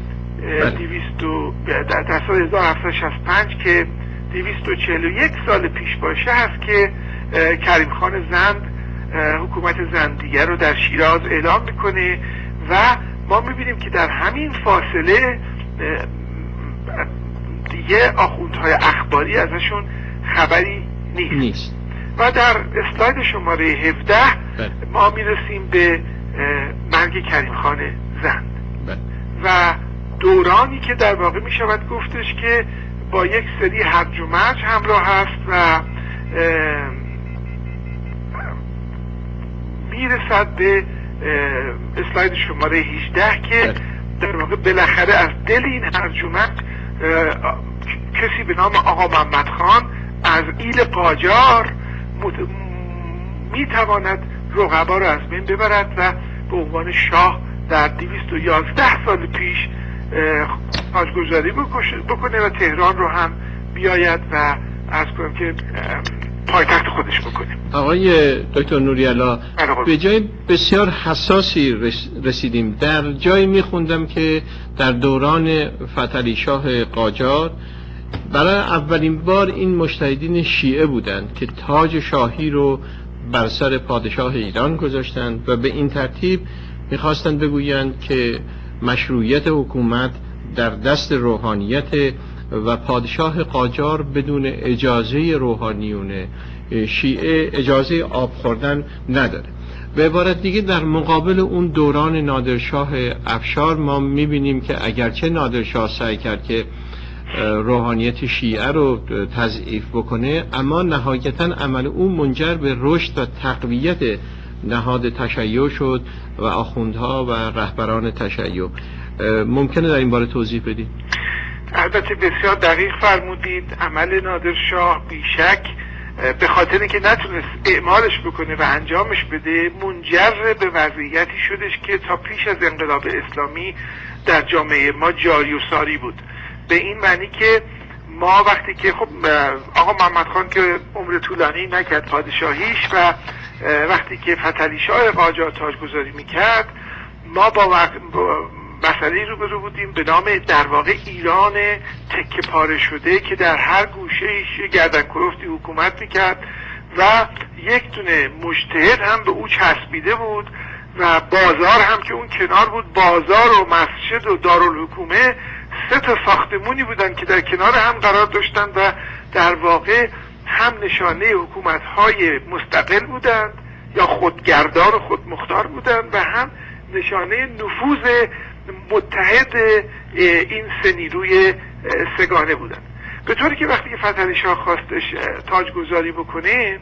در سال 1765 که 241 سال پیش باشه هست که کریم خان زند حکومت زندیه رو در شیراز اعلام میکنه و ما میبینیم که در همین فاصله دیگه آخوندهای اخباری ازشون خبری نیست. و در اسلاید شماره 17 ما میرسیم به مرگ کریم خان زند و دورانی که در واقع میشود گفتش که با یک سری هرج و مرج همراه هست و میرسد به اسلاید شماره 18 که در واقع بالاخره از دل این هرج و مرج کسی به نام آقا محمد خان از ایل قاجار میتواند رقبا رو از بین ببرد و به عنوان شاه در 211 سال پیش تاجگذاری بکنه و تهران رو هم بیاید و از کنم که پایتخت خودش بکنه. آقای دکتر نوری‌الله، به جای بسیار حساسی رسیدیم. در جایی میخوندم که در دوران فتحعلی شاه قاجار برای اولین بار این مجتهدین شیعه بودند که تاج شاهی رو بر سر پادشاه ایران گذاشتند و به این ترتیب میخواستند بگویند که مشروعیت حکومت در دست روحانیت و پادشاه قاجار بدون اجازه روحانیون شیعه اجازه آب خوردن نداره. به عبارت دیگه در مقابل اون دوران نادرشاه افشار ما میبینیم که اگرچه نادرشاه سعی کرد که روحانیت شیعه رو تضعیف بکنه، اما نهایتاً عمل اون منجر به رشد و تقویت نهاد تشیع شد و آخوندها و رهبران تشیع. ممکنه در این باره توضیح بدید؟ البته بسیار دقیق فرمودید. عمل نادرشاه بیشک به خاطر اینکه نتونست اعمالش بکنه و انجامش بده منجر به وضعیتی شدش که تا پیش از انقلاب اسلامی در جامعه ما جاری و ساری بود. به این معنی که ما وقتی که خب آقا محمد خان که عمر طولانی نکرد پادشاهیش و وقتی که فتحعلی شاه قاجار تاجگذاری میکرد، ما با مسئله روبرو بودیم به نام در واقع ایران تکه پاره شده که در هر گوشه‌ایش گردن کلفتی حکومت میکرد و یک دونه مجتهد هم به او چسبیده بود و بازار هم که اون کنار بود، بازار و مسجد و دارالحکومه 3 ساختمونی بودن که در کنار هم قرار داشتن و در واقع هم نشانه حکومت‌های مستقل بودند یا خودگردار و خودمختار بودند و هم نشانه نفوذ متحد این سه نیروی سگانه بودند. به طوری که وقتی که فتحعلی شاه خواستش تاجگذاری بکنه،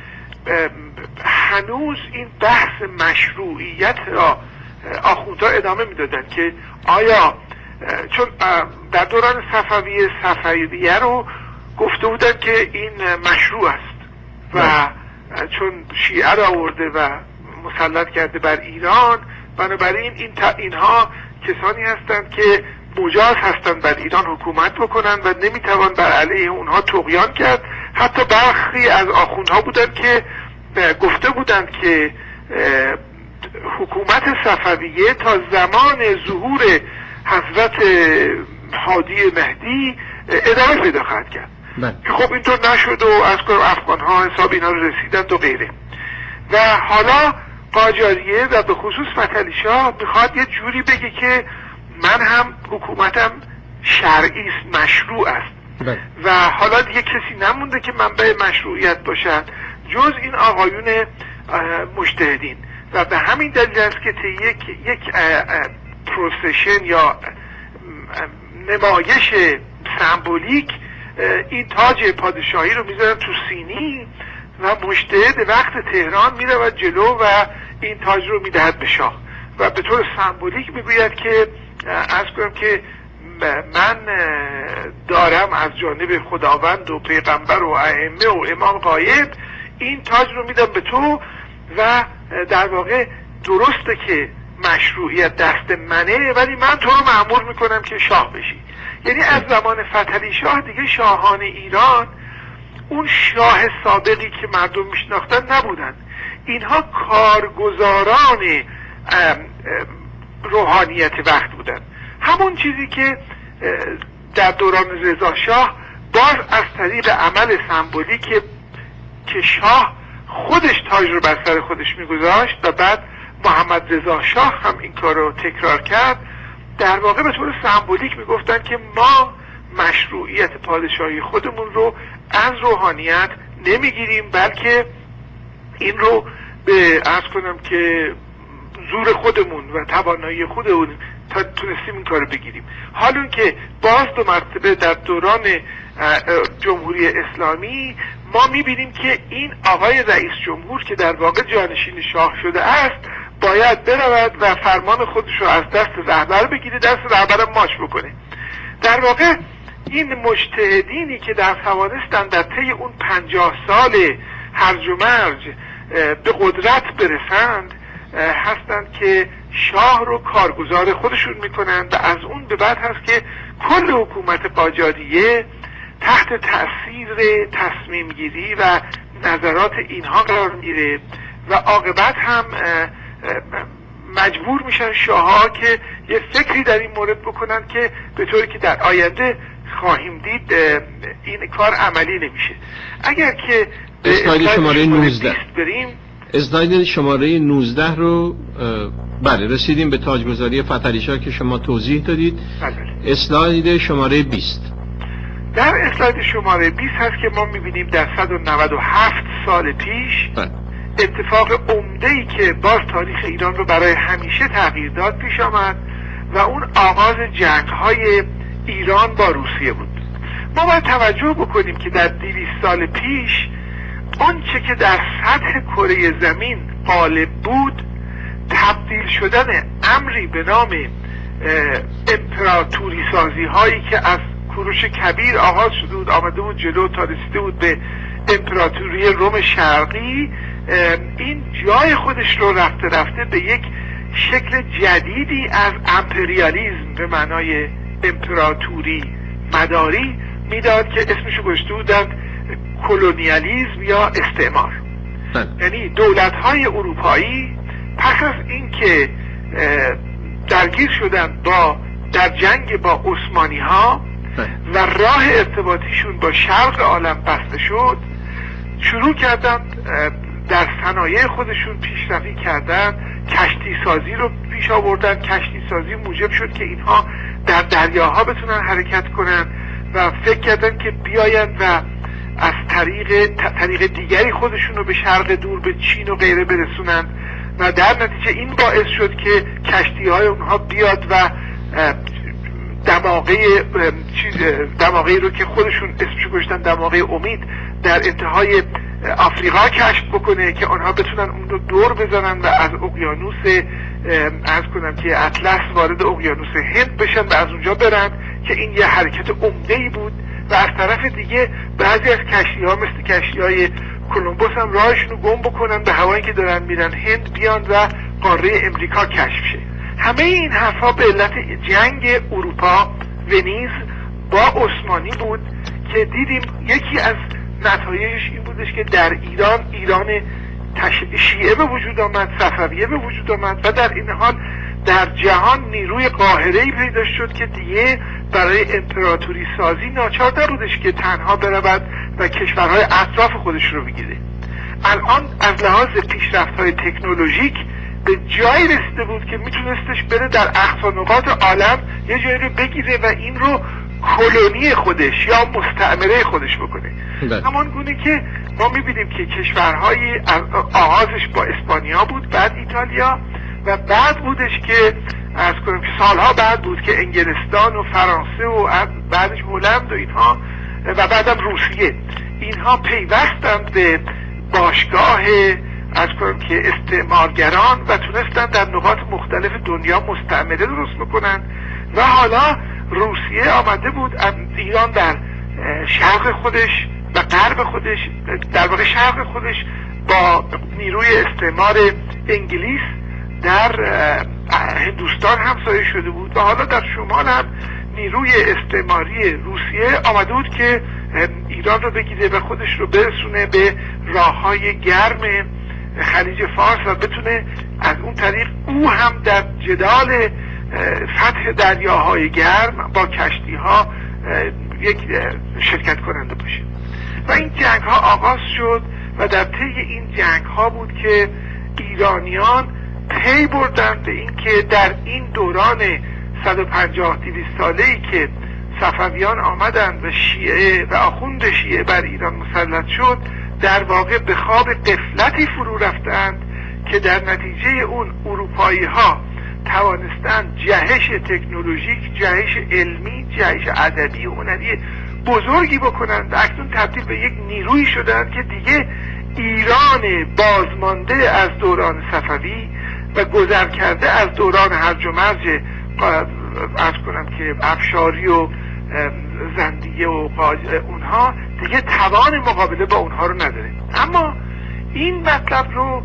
هنوز این بحث مشروعیت را آخوندها ادامه میدادند که آیا چون در دوران صفویه رو گفته بودن که این مشروع است و چون شیعه را آورده و مسلط کرده بر ایران، بنابراین اینها کسانی هستند که مجاز هستند بر ایران حکومت بکنند و نمیتوان بر علیه اونها طغیان کرد. حتی برخی از آخوندها بودند که گفته بودند که حکومت صفویه تا زمان ظهور حضرت هادی مهدی ادامه پیدا خواهد کرد که خب اینطور نشد و از افغانها حساب اینا رو رسیدند و غیره. و حالا قاجاریه و به خصوص فتحعلی شاه میخواد یه جوری بگه که من هم حکومتم شرعی است، مشروع است و حالا دیگه کسی نمونده که منبع مشروعیت باشد جز این آقایون مجتهدین و به همین دلیل است که یک پروسشن یا نمایش سمبولیک این تاج پادشاهی رو میذارن تو سینی و مجتهد وقت تهران میرود جلو و این تاج رو میدهد به شاه و به طور سمبولیک میگوید که عرض کنم که من دارم از جانب خداوند و پیغمبر و ائمه و امام غایب این تاج رو میدم به تو و در واقع درسته که مشروعیت دست منه ولی من تو رو مأمور میکنم که شاه بشی. یعنی از زمان فتحعلی شاه دیگه شاهان ایران اون شاه سابقی که مردم میشناختن نبودن. اینها کارگزاران روحانیت وقت بودن. همون چیزی که در دوران رضا شاه باز از طریق عمل سمبولیک که شاه خودش تاج رو بر سر خودش میگذاشت و بعد محمد رضا شاه هم این کار رو تکرار کرد، در واقع به طور سمبولیک میگفتن که ما مشروعیت پادشاهی خودمون رو از روحانیت نمیگیریم، بلکه این رو به عرض کنم که زور خودمون و توانایی خودمون تا تونستیم این کارو بگیریم. حالا که باز دو مرتبه در دوران جمهوری اسلامی ما میبینیم که این آقای رئیس جمهور که در واقع جانشین شاه شده است باید برود و فرمان خودش رو از دست رهبر بگیره، دست رهبر ماچ بکنه. در واقع این مجتهدینی که در توانستن در طی اون 50 سال هرج و مرج به قدرت برسند هستند که شاه رو کارگزار خودشون میکنند و از اون به بعد هست که کل حکومت قاجاریه تحت تأثیر تصمیم گیری و نظرات اینها قرار میره و عاقبت هم مجبور میشن شاه‌ها که یه فکری در این مورد بکنن که به طوری که در آینده خواهیم دید این کار عملی نمیشه. اگر که اسلاید شماره 19 بریم، اسلاید شماره 19 رو بله رسیدیم به تاجگذاری فتحعلی شاه که شما توضیح دادید. بله. اسلاید شماره 20 در اسلاید شماره 20 هست که ما میبینیم در 197 سال پیش اتفاق عمده‌ای که باز تاریخ ایران رو برای همیشه تغییر داد پیش آمد و اون آغاز جنگ‌های ایران با روسیه بود. ما باید توجه بکنیم که در 200 سال پیش آنچه که در سطح کره زمین غالب بود تبدیل شدن امری به نام امپراتوری سازی هایی که از کوروش کبیر آغاز شده بود، آمده بود جلو تا رسیده بود به امپراتوری روم شرقی، این جای خودش رو رفته به یک شکل جدیدی از امپریالیزم به معنای امپراتوری مداری میداد که اسمشو گذاشته بودند کلونیالیزم یا استعمار. یعنی دولت‌های اروپایی پس از اینکه درگیر شدن در جنگ با عثمانی‌ها و راه ارتباطیشون با شرق عالم بسته شد، شروع کردن در صنایع خودشون پیشروی کردن، کشتی سازی رو پیش آوردن. کشتی سازی موجب شد که اینها در دریاها بتونن حرکت کنن و فکر کردن که بیاین و از طریق دیگری خودشون رو به شرق دور، به چین و غیره برسونن و در نتیجه این باعث شد که کشتی های اونها بیاد و دماغه رو که خودشون اسمشو گذاشتن دماغه امید در انتهای آفریقا کشف بکنه که آنها بتونن اون رو دور بزنن و از اقیانوس عرض کنم که اطلس وارد اقیانوس هند بشن و از اونجا برن، که این یه حرکت عمده‌ای بود. و از طرف دیگه بعضی از کشتی‌ها مثل کشتی‌های کلمبوس هم راهشون رو گم بکنن به هوایی که دارن میرن هند، بیان و قاره امریکا کشف شه. همه این حرفا به علت جنگ اروپا ونیز با عثمانی بود که دیدیم یکی از نتایجش این بودش که در ایران شیعه به وجود آمد، صفویه به وجود آمد و در این حال در جهان نیروی قاهره‌ای پیدا شد که دیگه برای امپراتوری سازی ناچار نبودش که تنها برود و کشورهای اطراف خودش رو بگیره. الان از لحاظ پیشرفت‌های تکنولوژیک به جایی رسیده بود که میتونستش بره در اقصا نقاط عالم یه جایی رو بگیره و این رو کلونی خودش یا مستعمره خودش بکنه. همان گونه که ما میبینیم که کشورهای آغازش با اسپانیا بود، بعد ایتالیا و بعد بودش که از کنم که سالها بعد بود که انگلستان و فرانسه و بعدش هلند و اینها و بعدم روسیه، اینها پیوستند به باشگاه از کنم که استعمارگران و تونستن در نقاط مختلف دنیا مستعمره درست بکنن. و حالا روسیه آمده بود ایران در شرق خودش و غرب خودش، در واقع شرق خودش با نیروی استعمار انگلیس در هندوستان همسایه شده بود و حالا در شمال هم نیروی استعماری روسیه آمده بود که ایران رو بگیره و خودش رو برسونه به راههای گرم خلیج فارس و بتونه از اون طریق او هم در جدال فتح دریاهای گرم با کشتی ها یک شرکت کننده باشه. و این جنگ ها آغاز شد و در طی این جنگ ها بود که ایرانیان پی بردن به این که در این دوران 150-200 ساله‌ای که صفویان آمدند و شیعه و آخوند شیعه بر ایران مسلط شد، در واقع به خواب غفلتی فرو رفتند که در نتیجه اون اروپایی ها توانستند جهش تکنولوژیک، جهش علمی، جهش ادبی و هنری بزرگی بکنند و اکنون تبدیل به یک نیرویی شدند که دیگه ایران بازمانده از دوران صفوی و گذر کرده از دوران هرج و مرج عرض کنم که افشاری و زندیه و اونها دیگه توان مقابله با اونها رو نداره. اما این مطلب رو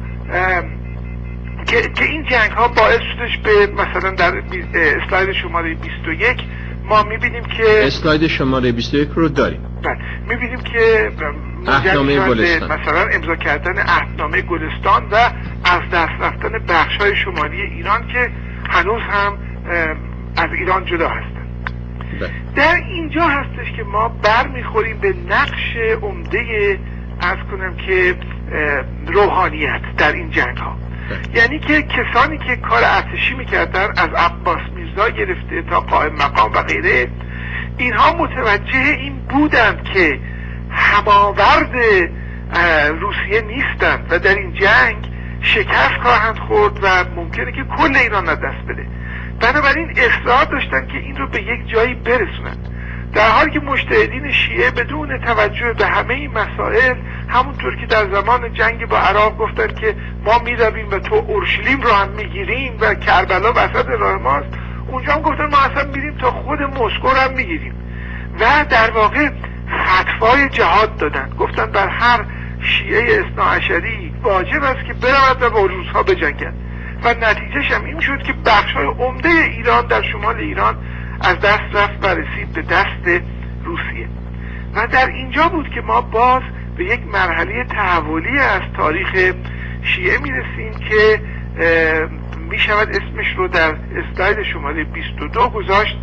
که این جنگ ها باعث شدش به مثلا در اسلاید شماره 21 ما میبینیم که اسلاید شماره 21 رو داریم. بله، میبینیم که عهدنامه گلستان، مثلا امضا کردن عهدنامه گلستان و از دست رفتن بخش‌های شمالی ایران که هنوز هم از ایران جدا هستند. در اینجا هستش که ما برمیخوریم به نقش عمده عرض کنم که روحانیت در این جنگ ها. یعنی که کسانی که کار ارتشی میکردن از عباس میرزا گرفته تا قائم مقام و غیره، اینها متوجه این بودند که هماورد روسیه نیستند و در این جنگ شکست خواهند خورد و ممکنه که کل ایران از دست بده. بنابراین اصرار داشتن که این رو به یک جایی برسونند، در حالی که مجتهدین شیعه بدون توجه به همه این مسائل، همونطور که در زمان جنگ با عراق گفتن که ما میرویم و تو اورشلیم رو هم میگیریم و کربلا وسط راه ماست، اونجا هم گفتن ما اصلا میریم تا خود مسکو رو هم میگیریم و در واقع فتوای جهاد دادن. گفتن بر هر شیعه اثناعشری واجب است که برود و با روس‌ها بجنگد و نتیجهش هم این شد که بخش‌های عمده ایران در شمال ایران از دست رفت و رسید به دست روسیه. و در اینجا بود که ما باز به یک مرحله تحولی از تاریخ شیعه میرسیم که میشود اسمش رو در اسلاید شماره 22 گذاشت،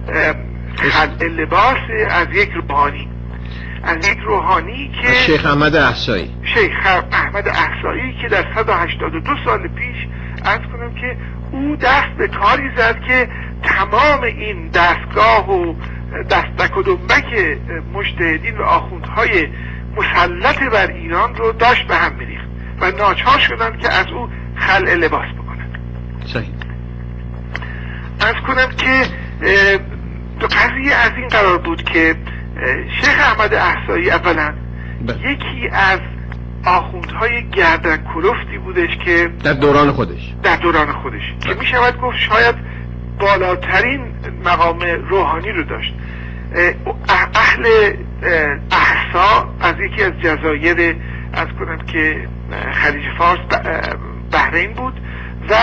خلع لباس از یک روحانی، از یک روحانی که شیخ احمد احصایی، شیخ احمد احصایی که در 182 سال پیش عرض کنم که او دست به کاری زد که تمام این دستگاه و دستک و دنبک مجتهدین و آخوندهای مسلط بر ایران رو داشت به هم میریخت و ناچار شدن که از او خلع لباس بکنن. صحیح. عرض کنم که قضیه از این قرار بود که شیخ احمد احصایی اولا یکی از آخوندهای گردن کلفتی بودش که در دوران خودش که می شود گفت شاید بالاترین مقام روحانی رو داشت. اهل احسا از یکی از جزایر از کنم که خلیج فارس بحرین بود و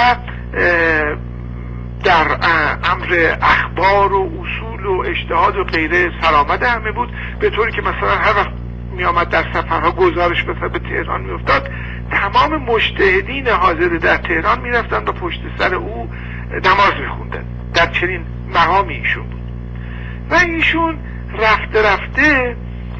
در امر اخبار و اصول و اجتهاد و غیره سرآمد همه بود، به طوری که مثلا هر وقت می آمد در سفرها گزارش مثلا به تهران می افتاد، تمام مجتهدین حاضر در تهران می رفتن و پشت سر او نماز می خوندن. در چنین مقامی ایشون بود و ایشون رفته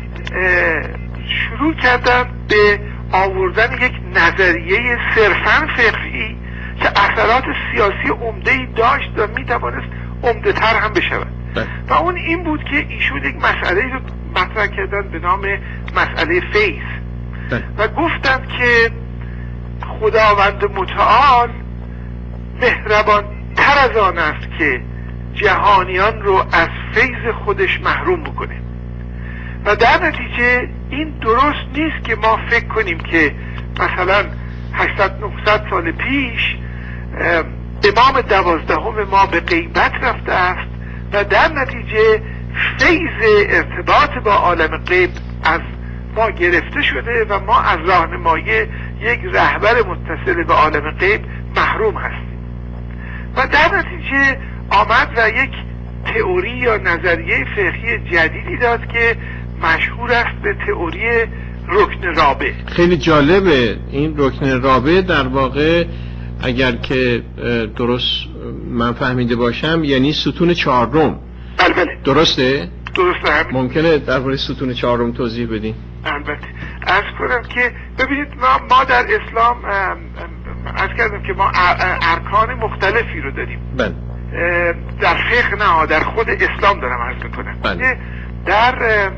شروع کردن به آوردن یک نظریه صرفاً فقهی که اثرات سیاسی عمده‌ای داشت و می توانست عمده تر هم بشود و اون این بود که ایشون یک مسئله رو مطرح کردن به نام مسئله فیض و گفتند که خداوند متعال مهربان تر از آن است که جهانیان رو از فیض خودش محروم بکنه و در نتیجه این درست نیست که ما فکر کنیم که مثلا 800-900 سال پیش امام 12 ما به غیبت رفته است و در نتیجه فیض ارتباط با عالم غیب از ما گرفته شده و ما از راهنمایی یک رهبر متصل به عالم غیب محروم هستیم و در نتیجه آمد و یک تئوری یا نظریه فقهی جدیدی داد که مشهور است به تئوری رکن رابع. خیلی جالبه این رکن رابع. در واقع اگر که درست من فهمیده باشم یعنی ستون چهارم. بله. درسته؟ درسته. همین. ممکنه درباره ستون چهارم توضیح بدین؟ البته. عرض کنم که ببینید ما در اسلام عرض کردم که ما ارکان مختلفی رو داریم. بله. در فقه نه، در خود اسلام دارم عرض میکنم. بله. در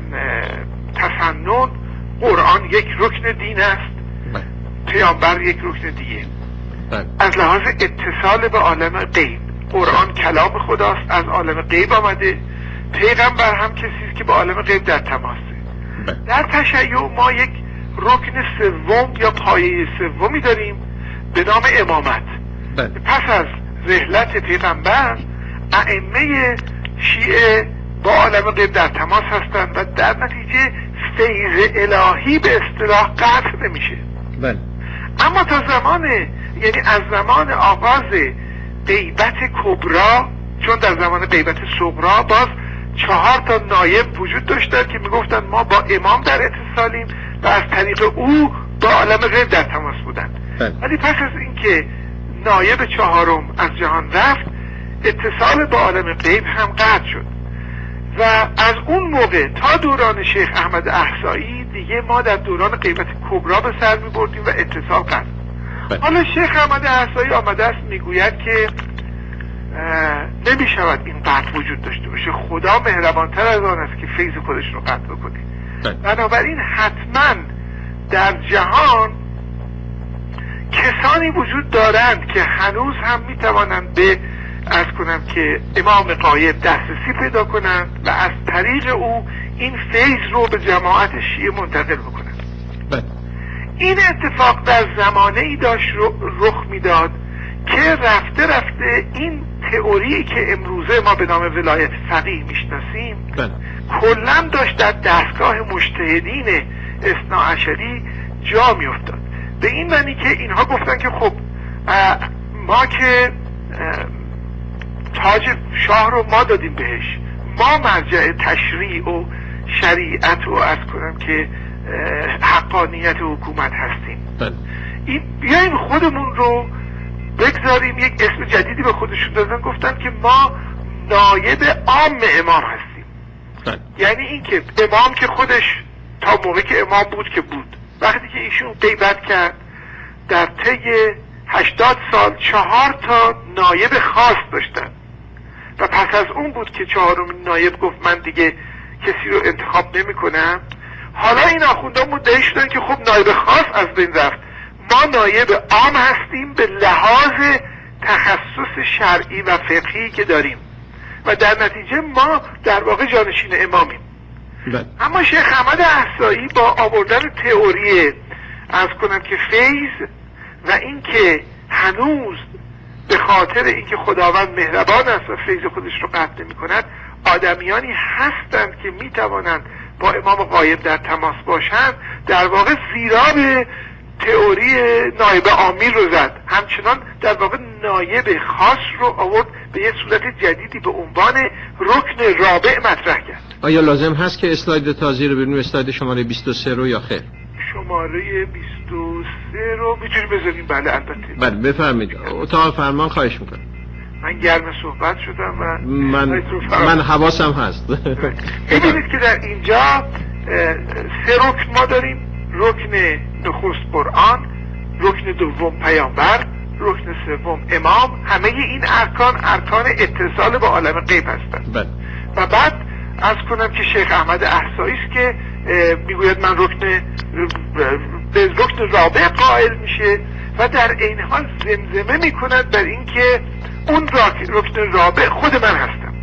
تسنن قرآن یک رکن دین است. بله. پیامبر یک رکن دیگه. بله. از لحاظ اتصال به عالم غیب قرآن کلام خداست، از عالم غیب آمده. پیغمبر هم کسی است که با عالم غیب در تماسه. بله. در تشیع ما یک رکن سوم یا پایه سومی داریم به نام امامت. بله. پس از رحلت پیغمبر ائمه شیعه با عالم غیب در تماس هستند و در نتیجه فیض الهی به اصطلاح قطع نمیشه. بله. اما تا زمان، یعنی از زمان آغاز غیبت کبرا، چون در زمان غیبت صغرا باز 4 تا نایب وجود داشتند که میگفتن ما با امام در اتصالیم و از طریق او با عالم غیب در تماس بودند. ولی پس از اینکه نایب 4م از جهان رفت، اتصال با عالم غیب هم قطع شد و از اون موقع تا دوران شیخ احمد احصایی دیگه ما در دوران غیبت کبرا به سر میبردیم و اتصال قطع. حالا شیخ احمد احصایی آمده است میگوید که نمیشود این قطع وجود داشته باشه، خدا مهربانتر از آن است که فیض خودش رو قطع بکنه. بنابراین حتما در جهان کسانی وجود دارند که هنوز هم میتوانند به عرض کنم که امام غایب دسترسی پیدا کنند و از طریق او این فیض رو به جماعت شیعه منتقل بکنند. این اتفاق در زمانه ای داشت رخ میداد که رفته رفته این تئوری که امروزه ما به نام ولایت فقیه میشناسیم کلا داشت در دستگاه مجتهدین اثناعشری جا میافتاد. به این معنی که اینها گفتن که خب ما که تاج شاه رو ما دادیم بهش، ما مرجع تشریع و شریعت و از کنم که حقانیت حکومت هستیم، این بیایم خودمون رو بگذاریم. یک اسم جدیدی به خودشون دادن، گفتن که ما نایب عام امام هستیم. یعنی این که امام که خودش تا موقعی که امام بود که بود، وقتی که ایشون غیبت کرد در طی 80 سال 4 تا نایب خاص داشتن و پس از اون بود که 4مین نایب گفت من دیگه کسی رو انتخاب نمی کنم. حالا این آخوندان مدعی شدن که خب نایب خاص از بین رفت، ما نایب عام هستیم به لحاظ تخصص شرعی و فقهی که داریم و در نتیجه ما در واقع جانشین امامیم. اما شیخ احمد احصایی با آوردن تئوری از کنم که فیض و اینکه هنوز به خاطر اینکه خداوند مهربان است و فیض خودش رو قطع نمی کند، آدمیانی هستند که می توانند با امام غایب در تماس باشند، در واقع زیرا به تئوری نایب عامی رو زد. همچنان در واقع نایب خاص رو آورد به یه صورت جدیدی به عنوان رکن رابع مطرح کرد. آیا لازم هست که اسلاید تازی رو ببینیم، اسلاید شماره 23 رو یا خیر؟ شماره 23 رو میتونیم بذاریم. بله البته. بله بفرمایید. اتاق فرمان خواهش میکنم. من گرم صحبت شدم و من حواسم هست. ببینید که در اینجا 3 رکن ما داریم. رکن نخست قرآن، رکن دوم پیامبر، رکن سوم امام. همه این ارکان اتصال با عالم غیب هستند. و بعد از کنم که شیخ احمد احصایی است که میگوید من به رکن رابع قائل میشه و در این حال زمزمه میکند بر اینکه اون رکن رابع خود من هستم.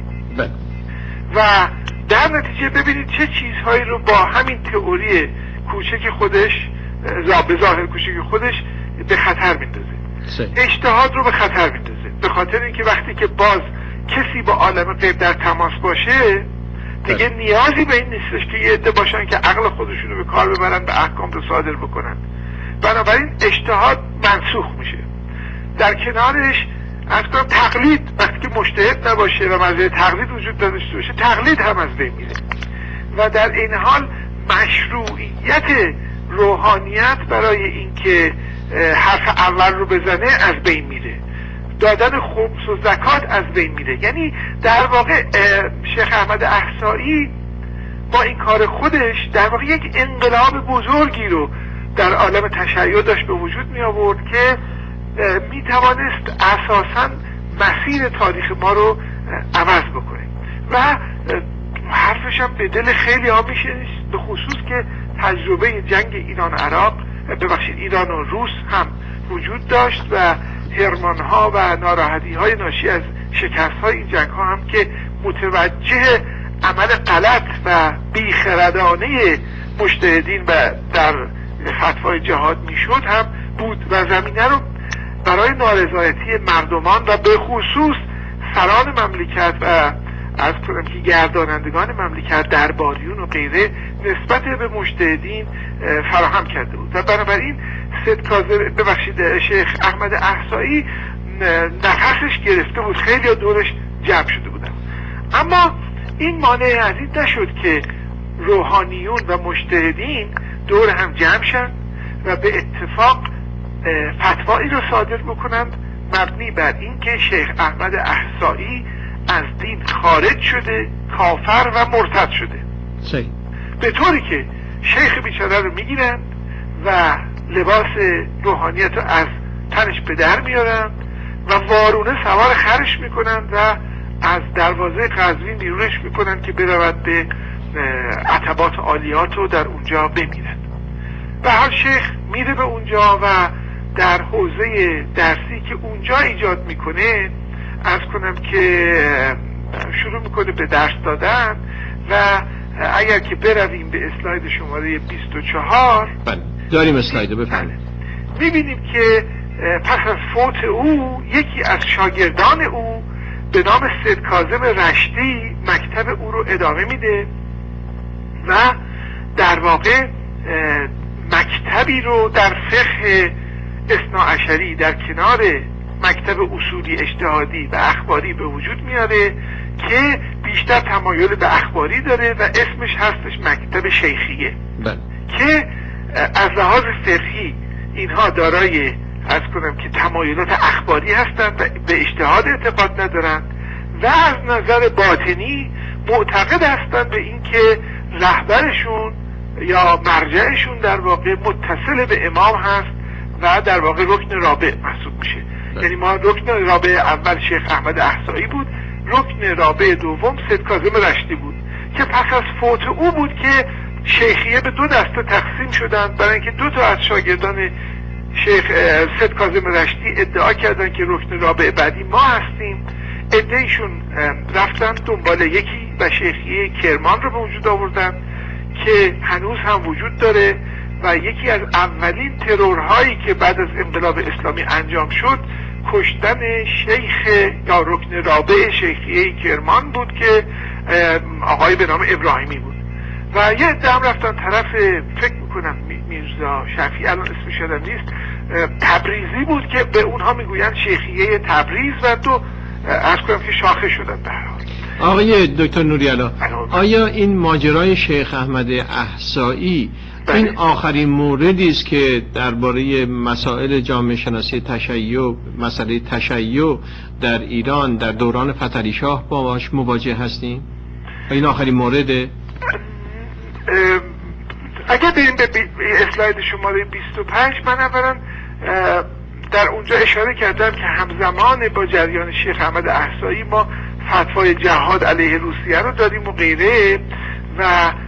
و در نتیجه ببینید چه چیزهایی رو با همین تئوری کوچک خودش به ظاهر کوچک خودش به خطر میندازه. اجتهاد رو به خطر میندازه، به خاطر اینکه وقتی که باز کسی با عالم غیب در تماس باشه دیگه نیازی به این نیستش که یه عده باشن که عقل خودشون رو به کار ببرن به احکام رو صادر بکنن. بنابراین اجتهاد منسوخ میشه. در کنارش از کنم تقلید، وقتی که مجتهد نباشه و مزه تقلید وجود داشته باشه، تقلید هم از بین میره. و در این حال مشروعیت روحانیت برای اینکه حرف اول رو بزنه از بین میره، دادن خمس و زکات از بین میره. یعنی در واقع شیخ احمد احصایی با این کار خودش در واقع یک انقلاب بزرگی رو در عالم تشیع داشت به وجود می آورد که می توانست اساساً مسیر تاریخ ما رو عوض بکنه و حرفش هم به دل خیلی ها میشه، به خصوص که تجربه جنگ ایران ایران و روس هم وجود داشت و هرمان ها و ناراحتی های ناشی از شکست های این جنگ ها هم که متوجه عمل غلط و بیخردانه مجتهدین و در فتوای جهاد میشد هم بود و زمینه رو برای نارضایتی مردمان و به خصوص سران مملکت و از کنم که گردانندگان مملکت درباریون و غیره نسبت به مجتهدین فراهم کرده بود و بنابراین شیخ احمد احصایی نفسش گرفته بود، خیلی دورش جمع شده بودن. اما این مانع از این نشد که روحانیون و مجتهدین دور هم جمع شن و به اتفاق فتوایی رو صادر بکنند مبنی بر این که شیخ احمد احصایی از دین خارج شده، کافر و مرتد شده. به طوری که شیخ بیچاره رو میگیرن و لباس روحانیت رو از تنش به در میارن و وارونه سوار خرش میکنن و از دروازه قزوین بیرونش میکنن که برود به عتبات عالیات رو در اونجا بمیرن. به هر شیخ میره به اونجا و در حوزه درسی که اونجا ایجاد میکنه از کنم که شروع میکنه به درس دادن و اگر که برویم به اسلاید شماره 24 داریم اسلاید رو بفرمایید، میبینیم که پس از فوت او یکی از شاگردان او به نام سید کاظم رشتی مکتب او رو ادامه میده و در واقع مکتبی رو در فقه اثناعشری در کنار مکتب اصولی اجتهادی و اخباری به وجود میاره که بیشتر تمایل به اخباری داره و اسمش هستش مکتب شیخیه که از لحاظ فقهی اینها دارای از کنم که تمایلات اخباری هستند و به اجتهاد اعتقاد ندارند و از نظر باطنی معتقد هستند به اینکه رهبرشون یا مرجعشون در واقع متصل به امام هست و در واقع رکن رابع محسوب میشه. یعنی ما رکن رابع اول شیخ احمد احصایی بود، رکن رابع دوم سید کاظم رشتی بود که پس از فوت او بود که شیخیه به دو دسته تقسیم شدند، برای اینکه دو تا از شاگردان شیخ سید کاظم رشتی ادعا کردن که رکن رابع بعدی ما هستیم، عده‌ایشون رفتن دنبال یکی و شیخیه کرمان رو به وجود آوردن که هنوز هم وجود داره و یکی از اولین ترورهایی که بعد از انقلاب اسلامی انجام شد کشتن شیخ یا رکن رابع شیخیه کرمان بود که آقای به نام ابراهیمی بود و یه دم رفتن طرف فکر میکنم میرزا شفیعی الان اسمش یادم نیست تبریزی بود که به اونها میگویند شیخیه تبریز و تو از کنم که شاخه شدن به هر حال. آقای دکتر نوری‌علا، آیا این ماجرای شیخ احمد احصایی این آخرین موردی است که درباره مسائل جامعه شناسی تشیع، مسئله تشیع در ایران در دوران فتحعلی شاه باهاش مواجه هستیم؟ این آخرین مورده؟ اگر بریم به اسلاید شماره 25 من اولا در اونجا اشاره کردم که همزمان با جریان شیخ احمد احصایی ما فتوای جهاد علیه روسیه رو داریم و غیره و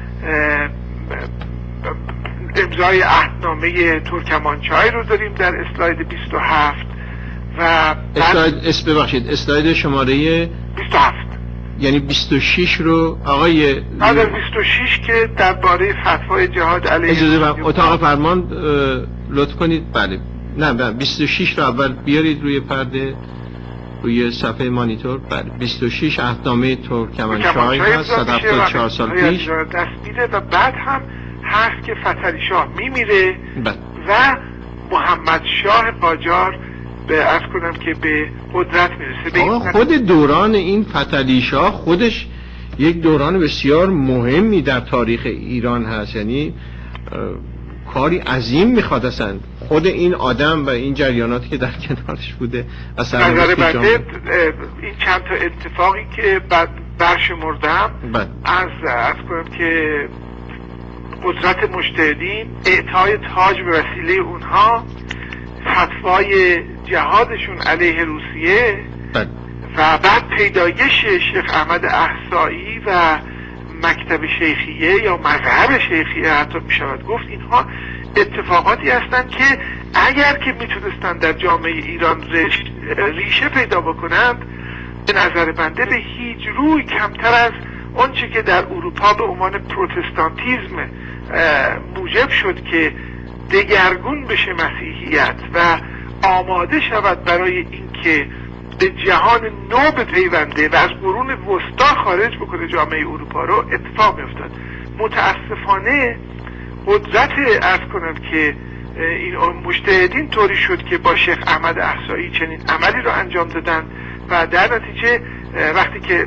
امضای عهدنامه ترکمانچای رو داریم در اسلاید 27 و اسلاید شماره 27 یعنی 26 رو آقای در 26 که درباره فتوای جهاد علیه اجازه اتاق فرمان لطف کنید. بله نه 26 رو اول بیارید روی پرده روی صفحه مانیتور. بله 26 عهدنامه ترکمانچای هست 174 سال پیش دست میده و بعد هم هست که فتحعلی شاه میمیره و محمد شاه قاجار به عرض کنم که به قدرت میرسه. خود دوران این فتحعلی شاه خودش یک دوران بسیار مهمی در تاریخ ایران هست، یعنی کاری عظیم میخواد اصلا خود این آدم و این جریاناتی که در کنارش بوده. نظر بنده این چند تا اتفاقی که برشمردم از کنم که قدرت مجتهدین، اعطای تاج به وسیله اونها، فتوای جهادشون علیه روسیه و بعد پیدایش شیخ احمد احصایی و مکتب شیخیه یا مذهب شیخیه حتی میشود گفت، اینها اتفاقاتی هستند که اگر که میتونستن در جامعه ایران ریشه پیدا بکنند، به نظر بنده به هیچ روی کمتر از آنچه که در اروپا به عنوان پروتستانتیزم موجب شد که دگرگون بشه مسیحیت و آماده شود برای اینکه به جهان نو بپیونده و از قرون وسطا خارج بکنه جامعه اروپا رو، اتفاق میافتاد. متاسفانه قدرت عرض کنم که این مجتهدین طوری شد که با شیخ احمد احصایی چنین عملی رو انجام دادن و در نتیجه وقتی که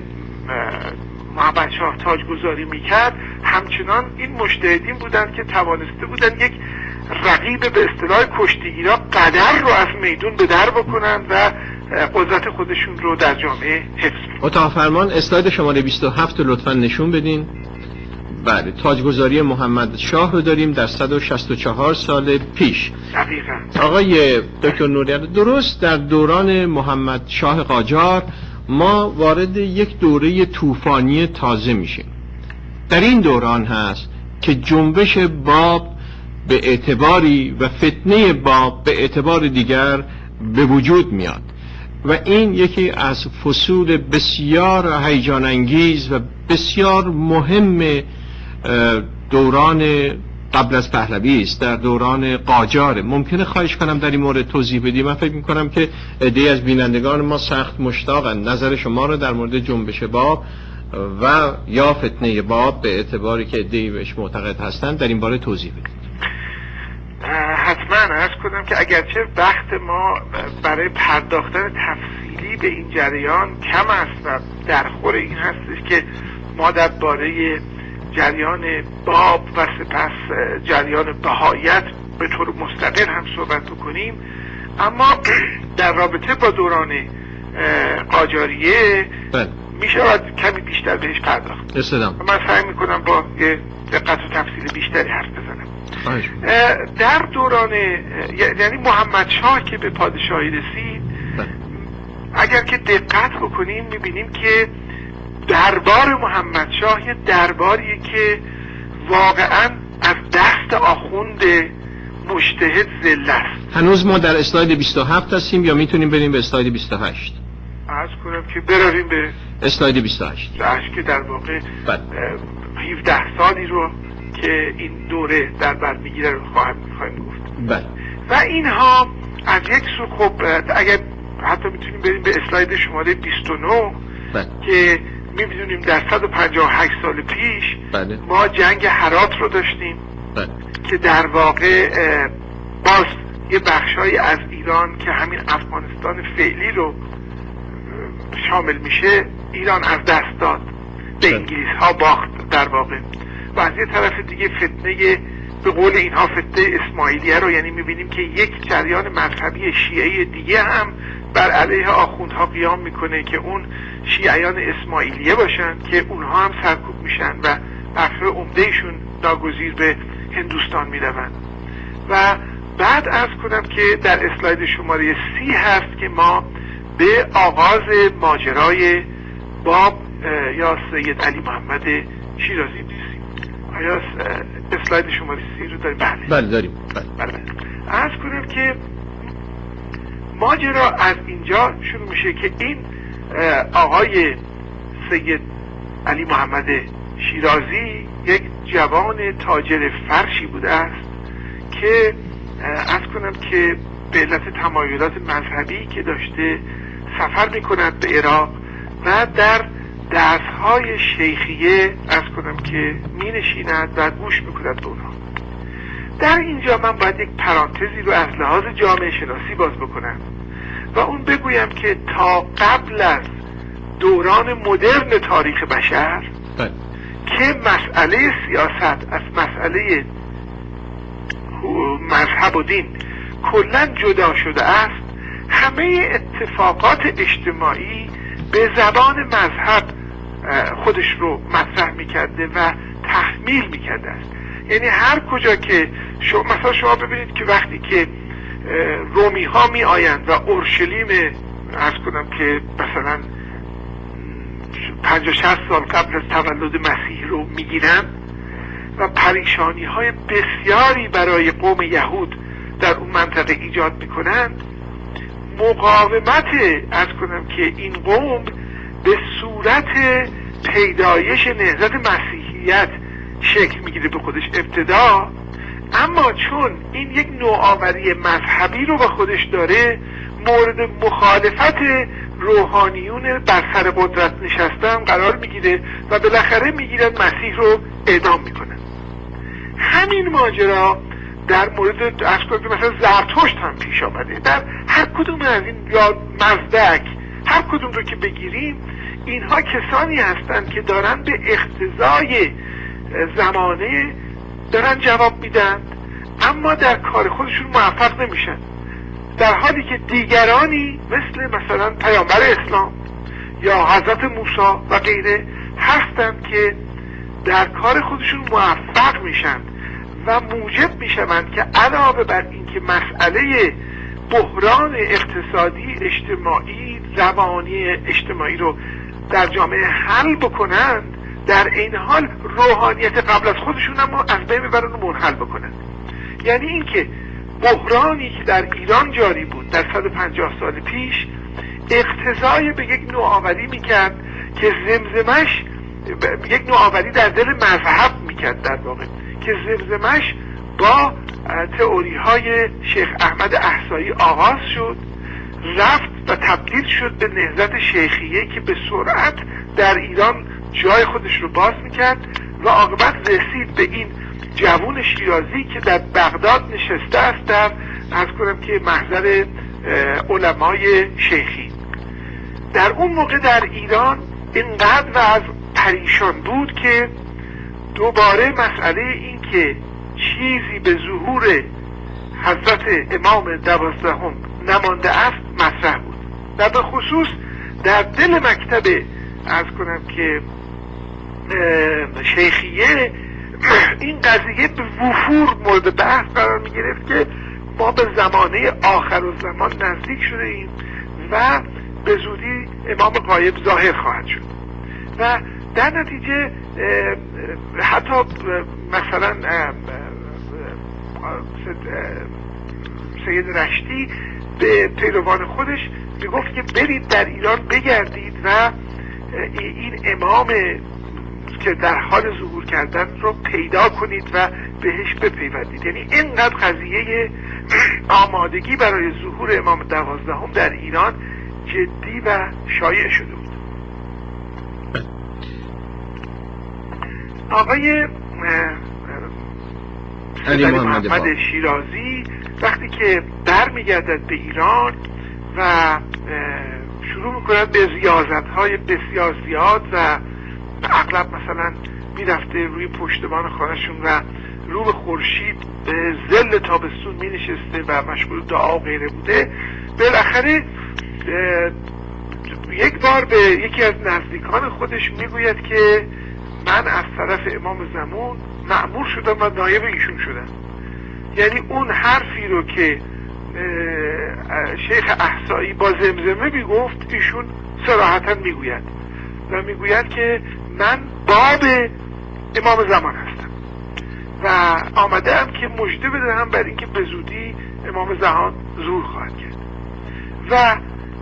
محمد شاه تاجگذاری میکرد، همچنان این مجتهدین بودن که توانسته بودن یک رقیب به اصطلاح کشتیگیرا قدر رو از میدون به در بکنن و قدرت خودشون رو در جامعه حفظ کنن. اتاق فرمان اسلاید شماره 27 رو لطفا نشون بدین. بله، تاجگذاری محمد شاه رو داریم در 164 سال پیش. دقیقاً. آقای دکتر نوریان، درست در دوران محمد شاه قاجار ما وارد یک دوره طوفانی تازه میشیم. در این دوران هست که جنبش باب به اعتباری و فتنه باب به اعتبار دیگر به وجود میاد و این یکی از فصول بسیار هیجان انگیز و بسیار مهم دوران قبل از پهلوی است، در دوران قاجار. ممکنه خواهش کنم در این مورد توضیح بدیم؟ من فکر میکنم که عده‌ای از بینندگان ما سخت مشتاقن نظر شما رو در مورد جنبش باب و یا فتنه باب به اعتباری که عده‌ای بهش معتقد هستند در این باره توضیح بدید. حتما عرض کنم که اگرچه وقت ما برای پرداختن تفصیلی به این جریان کم است و در خور این هستش که ما درباره جریان باب و سپس جریان بهایت به طور مستقل هم صحبت بکنیم، اما در رابطه با دوران قاجاریه می شود کمی بیشتر بهش پرداخت. من سعی میکنم با دقت و تفصیل بیشتری حرف بزنم. در دوران یعنی محمد شاه که به پادشاهی رسید، اگر که دقت بکنیم میبینیم که دربار محمد شاه یه درباریه که واقعا از دست آخوند مجتهد ذل است. هنوز ما در اسلاید 27 هستیم یا میتونیم بریم به اسلاید 28؟ عرض کنم که برویم به اسلاید 28 که در واقع 17 سالی رو که این دوره در بر میگیره رو خواهیم گفت. بله. و اینها از یک سو خب اگر حتی میتونیم بریم به اسلاید شماره 29 که میبینیم در 158 سال پیش ما جنگ هرات رو داشتیم که در واقع باز یه بخشای از ایران که همین افغانستان فعلی رو شامل میشه ایران از دست داد، به انگلیس ها باخت در واقع. و از یه طرف دیگه فتنه به قول اینها فتنه اسماعیلیه رو یعنی میبینیم که یک جریان مذهبی شیعه دیگه هم بر علیه آخوندها قیام میکنه که اون شیعیان اسماعیلیه باشن که اونها هم سرکوب میشن و بخش عمدهشون ناگزیر به هندوستان میروند. و بعد عرض کنم که در اسلاید شماره 30 هست که ما به آغاز ماجرای باب یا سید علی محمد شیرازی میرسیم. آیا اسلاید شماره 30 رو داریم؟ بله داریم. بله. عرض کنم که ماجرا از اینجا شروع میشه که این آقای سید علی محمد شیرازی یک جوان تاجر فرشی بوده است که عرض کنم که به علت تمایلات مذهبی که داشته سفر میکند به عراق و در درسهای شیخیه عرض کنم که می نشیند و گوش میکند به اونها. در اینجا من باید یک پرانتزی رو از لحاظ جامعه شناسی باز بکنم و اون بگویم که تا قبل از دوران مدرن تاریخ بشر که مسئله سیاست از مسئله مذهب و دین کلا جدا شده است، همه اتفاقات اجتماعی به زبان مذهب خودش رو مطرح میکرده و تحمیل میکرده است. یعنی هر کجا که مثلا شما ببینید که وقتی که رومی ها می آیند و اورشلیم عرض کنم که مثلا 50-60 سال قبل از تولد مسیح رو میگیرن و پریشانی های بسیاری برای قوم یهود در اون منطقه ایجاد میکنند، مقاومت عرض کنم که این قوم به صورت پیدایش نهضت مسیحیت شکل میگیره به خودش ابتدا، اما چون این یک نوآوری مذهبی رو به خودش داره، مورد مخالفت روحانیون بر سر قدرت نشستن قرار میگیره و بالاخره میگیرن مسیح رو اعدام میکنن. همین ماجرا در مورد مثلا زرتشت هم پیش آمده. در هر کدوم از این، یا مزدک، هر کدوم رو که بگیریم، اینها کسانی هستند که دارن به اقتضای زمانه دارن جواب میدن، اما در کار خودشون موفق نمیشن، در حالی که دیگرانی مثلا پیامبر اسلام یا حضرت موسی و غیره هستند که در کار خودشون موفق میشن و موجب میشوند که علاوه بر اینکه مسئله بحران اقتصادی، اجتماعی، روانی اجتماعی رو در جامعه حل بکنند، در این حال روحانیت قبل از خودشون هم از بین ببرن و منحل بکنند. یعنی اینکه بحرانی که در ایران جاری بود در 150 سال پیش اقتضای به یک نوآوری میکرد که زمزمش یک نوآوری در دل مذهب میکرد، در واقع که زمزمش با تئوری های شیخ احمد احصایی آغاز شد، رفت و تبدیل شد به نهضت شیخیه که به سرعت در ایران جای خودش رو باز میکرد و عاقبت رسید به این جوون شیرازی که در بغداد نشسته است در عرض کنم که محضر علمای شیخی. در اون موقع در ایران اینقدر وضع پریشان بود که دوباره مسئله این که چیزی به ظهور حضرت امام 12 نمانده است مطرح بود و به خصوص در دل مکتب عرض کنم که شیخیه این قضیه به وفور مورد بحث قرار می گرفت که ما به زمانه آخر و زمان نزدیک شده ایم و به زودی امام غایب ظاهر خواهد شد و در نتیجه حتی مثلا سید رشتی به پیروان خودش میگفت که برید در ایران بگردید و این امام که در حال ظهور کردن رو پیدا کنید و بهش بپیوندید. یعنی اینقدر قضیه آمادگی برای ظهور امام 12 در ایران جدی و شایع شده بود. آقای علی محمد شیرازی وقتی که برمیگردد به ایران و شروع میکند به ریاضت‌های بسیار زیاد و اغلب مثلا میرفته روی پشتبان خانهشون و رو به خورشید به ظل تابستون می نشسته و مشغول دعا و غیره بوده، بالاخره یک بار به یکی از نزدیکان خودش میگوید که من از طرف امام زمان مأمور شدم و نایب ایشون شدم. یعنی اون حرفی رو که شیخ احصایی با زمزمه میگفت ایشون صراحتا میگوید و میگوید که من باب امام زمان هستم و آمدم که مژده بدهم بر اینکه به زودی امام زمان ظهور خواهد کرد. و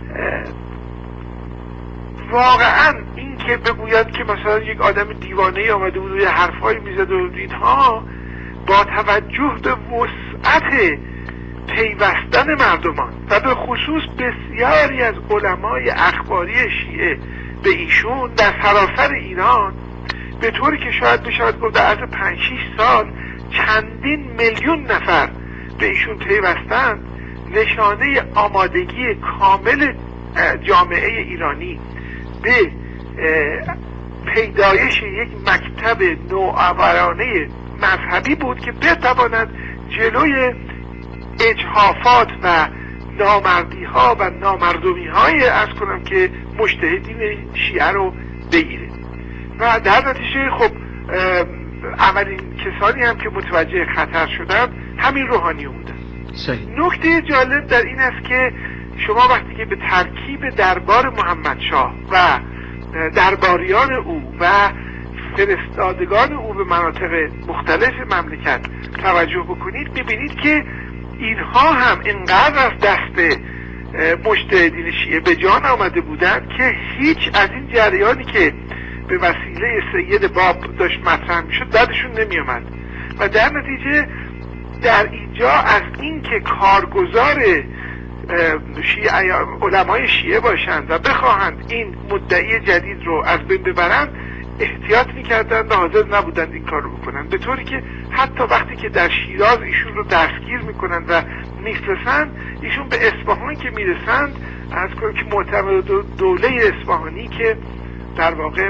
واقعا این که بگوید که مثلا یک آدم دیوانه‌ای آمده بود و یه حرفایی میزد و اینها، با توجه به وسعت پیوستن مردمان و به خصوص بسیاری از علمای اخباری شیعه به ایشون در سراسر ایران، به طوری که شاید بشود گفت در عرض 5-6 سال چندین میلیون نفر به ایشون پیوستن، نشانه آمادگی کامل جامعه ایرانی به پیدایش یک مکتب نوآورانه مذهبی بود که بتواند جلوی اجحافات و نامردی ها و نامردمی های از کنم که مجتهدین شیعه رو بگیره. و در نتیجه خب اولین کسانی هم که متوجه خطر شدن همین روحانیون بودن. نکته جالب در این است که شما وقتی که به ترکیب دربار محمد شاه و درباریان او و فرستادگان او به مناطق مختلف مملکت توجه بکنید، میبینید که اینها هم اینقدر از دست مجتهدین شیعه به جان آمده بودند که هیچ از این جریانی که به وسیله سید باب داشت مطرح میشد بعدشون نمیامد و در نتیجه در اینجا از این که کارگزار شیعه علمای شیعه باشند و بخواهند این مدعی جدید رو از بین ببرند احتیاط میکردند و حاضر نبودند این کار رو بکنند، به طوری که حتی وقتی که در شیراز ایشون رو دستگیر میکنند و میفرستند، ایشون به اصفهان که میرسند از کنم که معتمد دوله اصفهانی که در واقع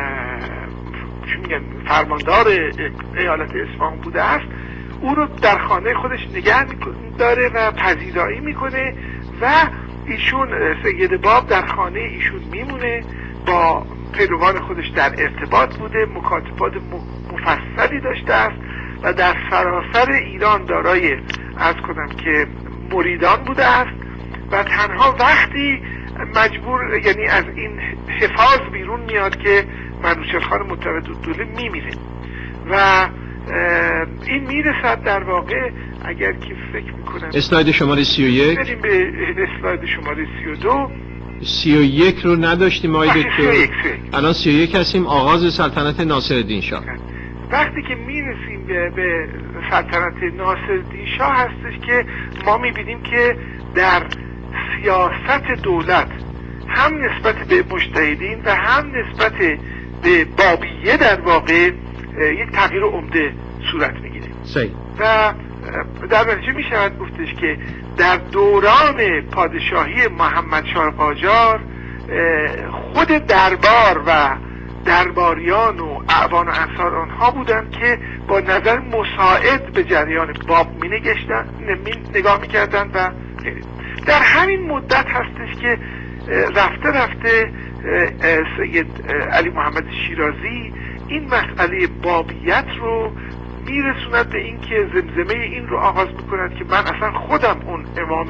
فرماندار ایالت اصفهان بوده است، او رو در خانه خودش نگه داره و پذیرایی میکنه و ایشون سید باب در خانه ایشون میمونه، با پیروان خودش در ارتباط بوده، مکاتبات مفصلی داشته است و در سراسر ایران دارای از کنم که مریدان بوده است و تنها وقتی مجبور یعنی از این حفاظ بیرون میاد که منوچهر خان متمددالدوله میمیره و این میرسد در واقع اگر که فکر میکنم اسلاید شماره 31 بریم به اسلاید شماره 32 31 رو نداشتیم آقای دکتر، الان 31 هستیم. آغاز سلطنت ناصرالدین شاه. وقتی که میرسیم به سلطنت ناصرالدین شاه هستش که ما میبینیم که در سیاست دولت هم نسبت به مجتهدین و هم نسبت به بابیه در واقع یک تغییر عمده صورت میگیره و در نتیجه میشود گفتش که در دوران پادشاهی محمد شاه قاجار خود دربار و درباریان و اعوان و انصار آنها بودند که با نظر مساعد به جریان باب نگاه میکردند و در همین مدت هستش که رفته سید علی محمد شیرازی این مسئله بابیت رو میرسوند به این که زمزمه این رو آغاز بکنند که من اصلا خودم اون امام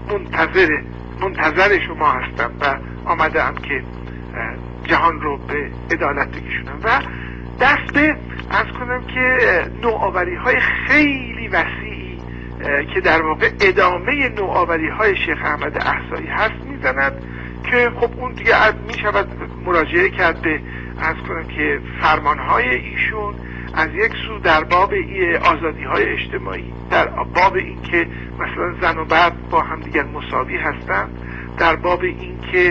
منتظر شما هستم و آمدم که جهان رو به عدالت بکشونم و دست به از کنم که نوآوری های خیلی وسیعی که در واقع ادامه نوآوری های شیخ احمد احصایی هست میزند که خب اون دیگه میشود مراجعه کرد به از کنم که فرمانهای ایشون، از یک سو در باب آزادی های اجتماعی، در باب این که مثلا زن و مرد با هم دیگر مساوی هستند، در باب این که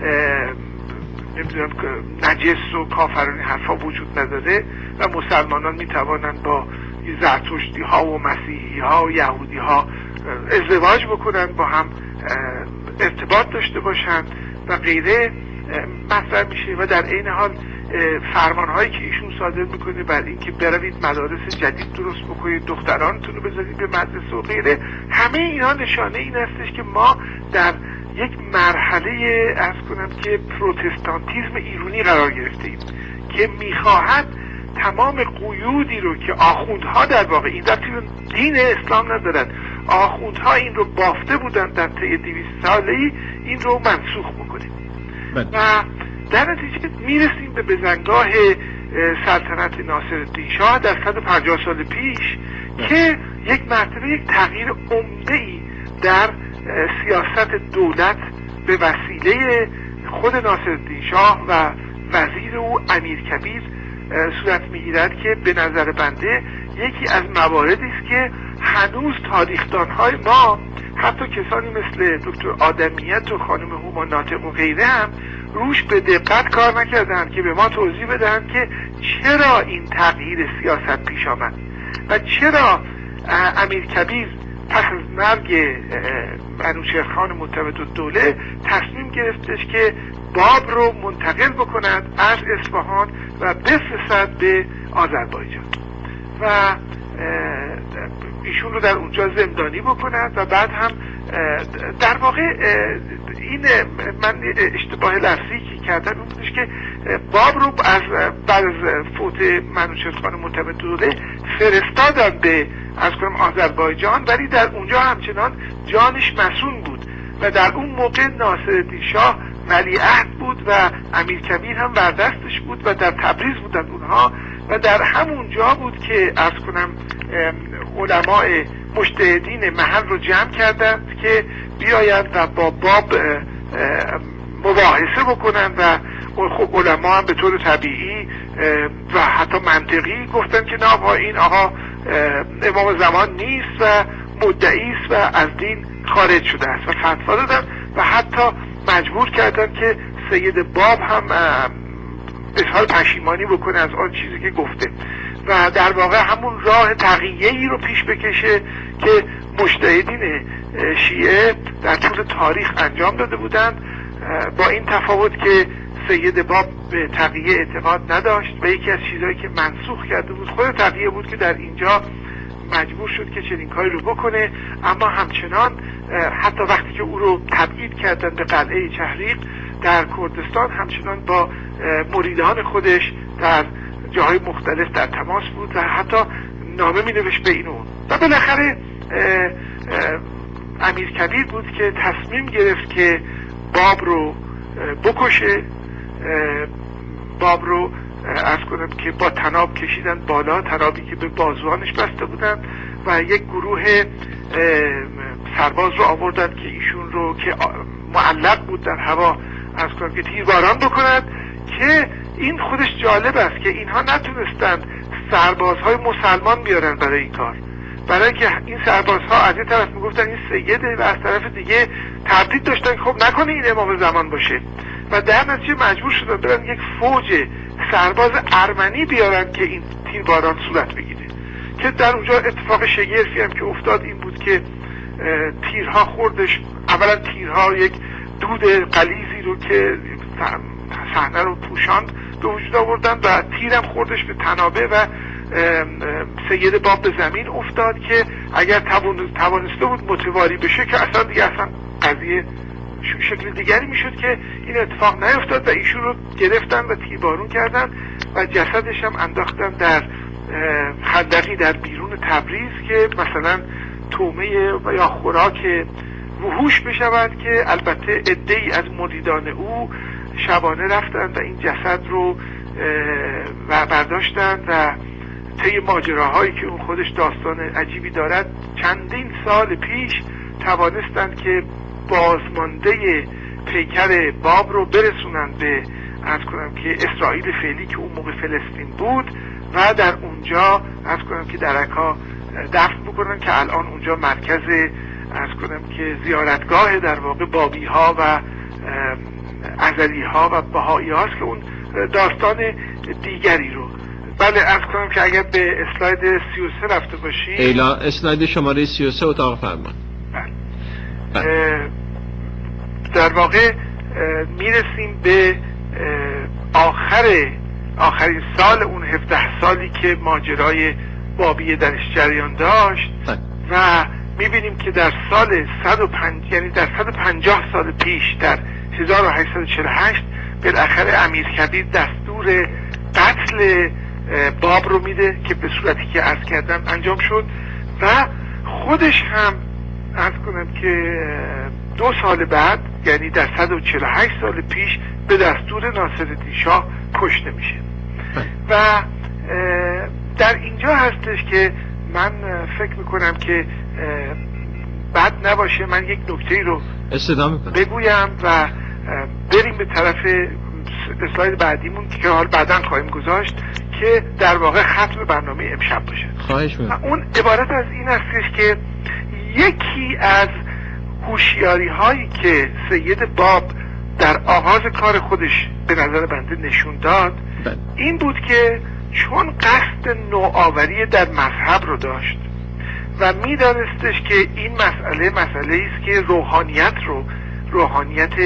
نمیدونم نجس و کافرانی حرفا وجود نداره و مسلمانان میتوانند با زرتشتی ها و مسیحی ها و یهودی ها ازدواج بکنن، با هم ارتباط داشته باشند و غیره مطرح میشه و در این حال فرمان هایی که ایشون صادر میکنه بر این که بروید مدارس جدید درست بکنید، دخترانتون رو بذارید به مدرسه و غیره، همه اینا نشانه این هستش که ما در یک مرحله از کنم که پروتستانتیزم ایرانی قرار گرفتیم که میخواهد تمام قیودی رو که آخوندها در واقع این در دین اسلام ندارن، آخوندها این رو بافته بودن در طی 200 ساله‌ای، این رو منسوخ بکنه و در نتیجه میرسیم به بزنگاه سلطنت ناصرالدین شاه در 150 سال پیش که یک مرتبه یک تغییر عمده‌ای در سیاست دولت به وسیله خود ناصرالدین شاه و وزیر او امیرکبیر صورت میگیرد که به نظر بنده یکی از مواردی است که هنوز تاریخدانهای ما، حتی کسانی مثل دکتر آدمیت و خانم هوما ناطق و غیره هم روش به دقت کار نکردند که به ما توضیح بدهند که چرا این تغییر سیاست پیش آمد و چرا امیرکبیر پس از مرگ منوچهر خان متمددالدوله تصمیم گرفتش که باب رو منتقل بکند از اصفهان و بفرستد به آذربایجان و ایشون رو در اونجا زندانی بکند و بعد هم در واقع این من اشتباه لفظی که کردم این بودش که باب رو بعد از فوت منوچهر خان معتمد دوله فرستادن به آذربایجان، ولی در اونجا همچنان جانش مسون بود و در اون موقع ناصرالدین شاه ولیعهد بود و امیرکبیر هم بردستش بود و در تبریز بودن اونها و در همون جا بود که علماء مجتهدین محل رو جمع کردند که بیایند و با باب مباحثه بکنن و خب علما هم به طور طبیعی و حتی منطقی گفتن که نه این آقا امام زمان نیست و مدعی است و از دین خارج شده است و فتوا دادن و حتی مجبور کردن که سید باب هم اظهار پشیمانی بکنه از آن چیزی که گفته و در واقع همون راه تقیه‌ای رو پیش بکشه که مجتهدین شیعه در طول تاریخ انجام داده بودند، با این تفاوت که سید باب به تقیه اعتقاد نداشت و یکی از چیزهایی که منسوخ کرده بود خود تقیه بود که در اینجا مجبور شد که چنین کاری رو بکنه، اما همچنان حتی وقتی که او رو تبعید کردن به قلعه چهریق در کردستان همچنان با مریدان خودش در جاهای مختلف در تماس بود و حتی نامه می نوشت به این اون و بالاخره امیرکبیر بود که تصمیم گرفت که باب رو بکشه. باب رو عرض کنم که با طناب کشیدن بالا، طنابی که به بازوانش بسته بودن و یک گروه سرباز رو آوردن که ایشون رو که معلق بود در هوا عرض کنم که تیرباران بکنند، که این خودش جالب است که اینها نتونستند سربازهای مسلمان بیارن برای این کار، برای که این سربازها از این طرف میگفتن این سیده و از طرف دیگه تردید داشتن خب نکنه این امام زمان باشه و در نتیجه مجبور شدن برن یک فوج سرباز ارمنی بیارن که این تیرباران صورت بگیره. که در اونجا اتفاق شگرفی هم که افتاد این بود که تیرها خوردش، اولا تیرها یک دود غلیظی رو که صحنه رو پوشاند به وجود آوردن و تیرم خوردش به تنابه و سید باب به زمین افتاد که اگر توانسته بود متواری بشه که اصلا قضیه شکل دیگری میشد که این اتفاق نیفتاد و ایشون رو گرفتن و تیربارون کردن و جسدش هم انداختن در خندقی در بیرون تبریز که مثلا تومه یا خوراک وحوش بشود، که البته عده‌ای از مریدان او شبانه رفتند و این جسد رو و برداشتند و طی ماجراهایی که اون خودش داستان عجیبی دارد چندین سال پیش توانستند که بازمانده پیکر باب رو برسونند به عرض کنم که اسرائیل فعلی که اون موقع فلسطین بود و در اونجا عرض کنم که درکا دفن بکنن که الان اونجا مرکز عرض کنم که زیارتگاه در واقع بابی ها و ازلی ها و بهایی هاست که اون داستان دیگری رو. بله عرض کنم که اگر به اسلاید 33 رفته باشیم، اسلاید شماره 33 اتاق فرمان. بله. در واقع میرسیم به آخرین سال اون 17 سالی که ماجرای بابیه درش جریان داشت و میبینیم که در سال 105 یعنی در 150 سال پیش در 1848 بالاخره امیرکبیر دستور قتل باب رو میده که به صورتی که عرض کردم انجام شد و خودش هم عرض کنم که 2 سال بعد یعنی در 148 سال پیش به دستور ناصرالدین شاه کشته میشه و در اینجا هستش که من فکر میکنم که بد نباشه من یک نکته رو بگویم و بریم به طرف اسلاید بعدیمون که حال بعداً خواهیم گذاشت که در واقع ختم برنامه امشب باشه. خواهش می‌کنم. اون عبارت از این هستش که یکی از هوشیاری هایی که سید باب در آغاز کار خودش به نظر بنده نشون داد این بود که چون قصد نوآوری در مذهب رو داشت و میدانستش که این مسئله است که روحانیت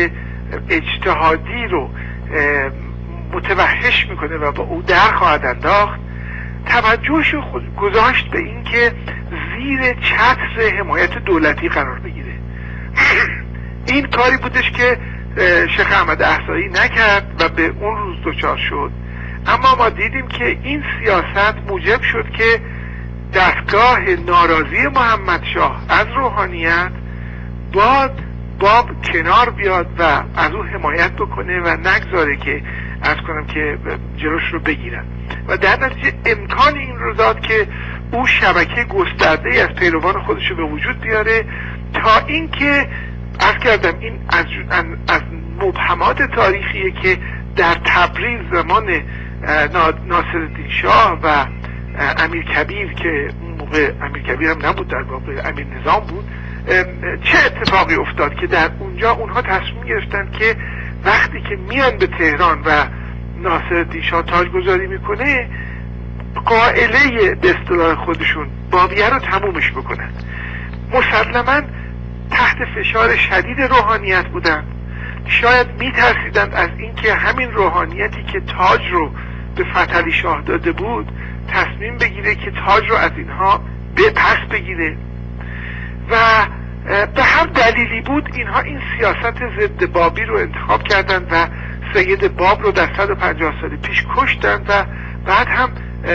اجتهادی رو متوحش میکنه و با او در خواهد انداخت، توجهش رو گذاشت به این که زیر چتر حمایت دولتی قرار بگیره. این کاری بودش که شیخ احمد احصایی نکرد و به اون روز دچار شد. اما ما دیدیم که این سیاست موجب شد که دستگاه ناراضی محمد شاه از روحانیت باب کنار بیاد و از او حمایت بکنه و نگذاره که عرض کنم که جلوش رو بگیرن و در نتیجه امکان این رو داد که او شبکه گسترده از پیروان خودش رو به وجود بیاره، تا اینکه عرض کردم این از مبهمات تاریخیه که در تبریز زمان ناصرالدین شاه و امیر کبیر، که اون موقع امیر کبیر هم نبود، در واقع امیر نظام بود، چه اتفاقی افتاد که در اونجا اونها تصمیم گرفتن که وقتی که میان به تهران و ناصرالدین شاه تاجگذاری میکنه، قائله به اصطلاح خودشون بابیه رو تمومش بکنن. مسلماً تحت فشار شدید روحانیت بودن، شاید میترسیدند از اینکه همین روحانیتی که تاج رو به فتحعلی شاه داده بود تصمیم بگیره که تاج رو از اینها پس بگیره و به هر دلیلی بود اینها این سیاست ضد بابی رو انتخاب کردند و سید باب رو در 150 سال پیش کشتند و بعد هم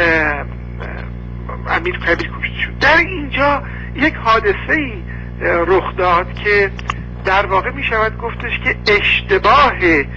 امیر کبیر کشته شد. در اینجا یک حادثه‌ای رخ داد که در واقع می شود گفتش که اشتباه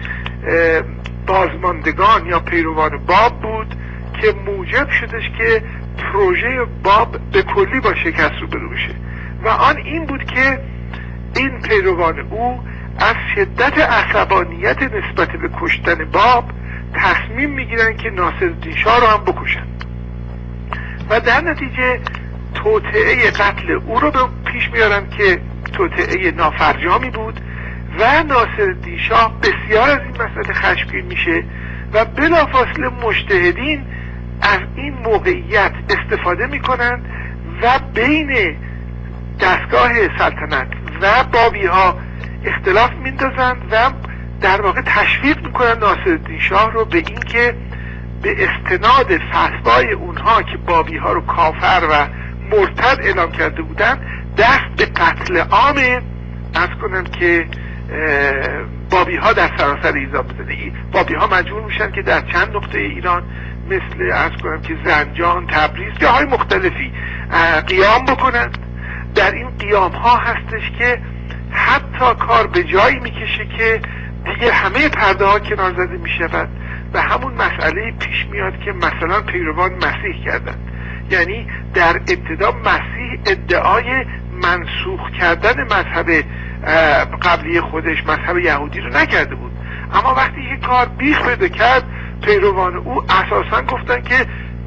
بازماندگان یا پیروان باب بود که موجب شدش که پروژه باب به کلی با شکست روبرو بشه و آن این بود که این پیروان او از شدت عصبانیت نسبت به کشتن باب تصمیم میگیرن که ناصرالدین شاه رو هم بکشن و در نتیجه توطئه قتل او رو به پیش میارن که توطئه نافرجامی بود و ناصرالدین شاه بسیار از این مسئله خشمگین میشه و بلافاصله مجتهدین از این موقعیت استفاده میکنن و بین دستگاه سلطنت و بابی ها اختلاف میندازن و در واقع تشویق میکنن ناصرالدین شاه رو به این که به استناد فتوای اونها که بابی ها رو کافر و مرتد اعلام کرده بودن دست به قتل عام از کنن که بابی ها در سراسر ایران بزنه. بابی ها مجبور میشن که در چند نقطه ایران مثل از کنم که زنجان، تبریز، جاهای مختلفی قیام بکنن. در این قیام ها هستش که حتی کار به جایی میکشه که دیگه همه پرده ها کنار زده میشود و همون مسئله پیش میاد که مثلا پیروان مسیح کردن. یعنی در ابتدا مسیح ادعای منسوخ کردن مذهب قبلی خودش، مذهب یهودی رو نکرده بود، اما وقتی یک کار بیخ پیدا کرد پیروان او اساسا گفتن که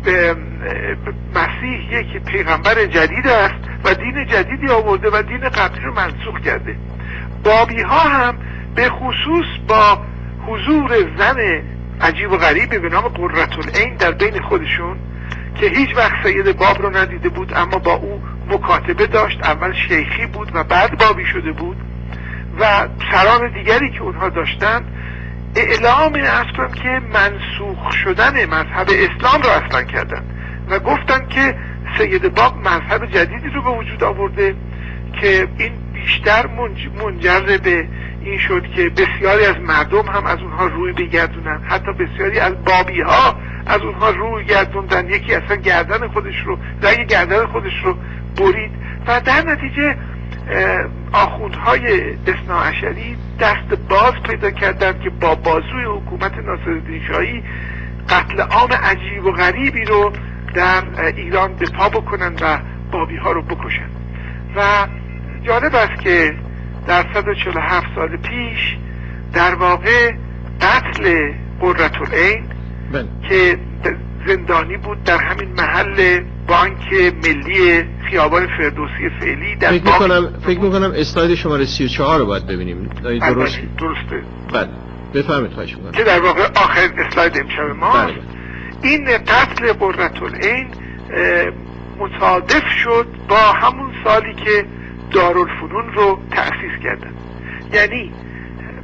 مسیح یک پیغمبر جدید است و دین جدیدی آورده و دین قبلی رو منسوخ کرده. بابی ها هم به خصوص با حضور زن عجیب و غریبی به نام قرةالعین در بین خودشون که هیچ وقت سید باب رو ندیده بود اما با او مکاتبه داشت، اول شیخی بود و بعد بابی شده بود و سران دیگری که اونها داشتن، اعلام اصلا که منسوخ شدن مذهب اسلام رو اصلا کردن و گفتن که سید باب مذهب جدیدی رو به وجود آورده که این بیشتر منجر به این شد که بسیاری از مردم هم از اونها روی بگردونن، حتی بسیاری از بابی ها از اونها روی گردوندن. یکی اصلا گردن خودش رو برید و در نتیجه آخوندهای اثناعشری دست باز پیدا کردند که با بازوی حکومت ناصرالدین شاهی قتل عام عجیب و غریبی رو در ایران به پا بکنن و بابی ها رو بکشن. و جالب است که در 147 سال پیش در واقع قتل قرةالعین که زندانی بود در همین محل بانک ملی خیابان فردوسی فعلی در فکر میکنم اسلاید شماره 34 رو باید ببینیم. درسته. بله بفرمایید. خواهش میکنم که در واقع آخر اسلاید امشب ما. بله. این قتل قرةالعین مصادف شد با همون سالی که دارالفنون رو تأسیس کردن. یعنی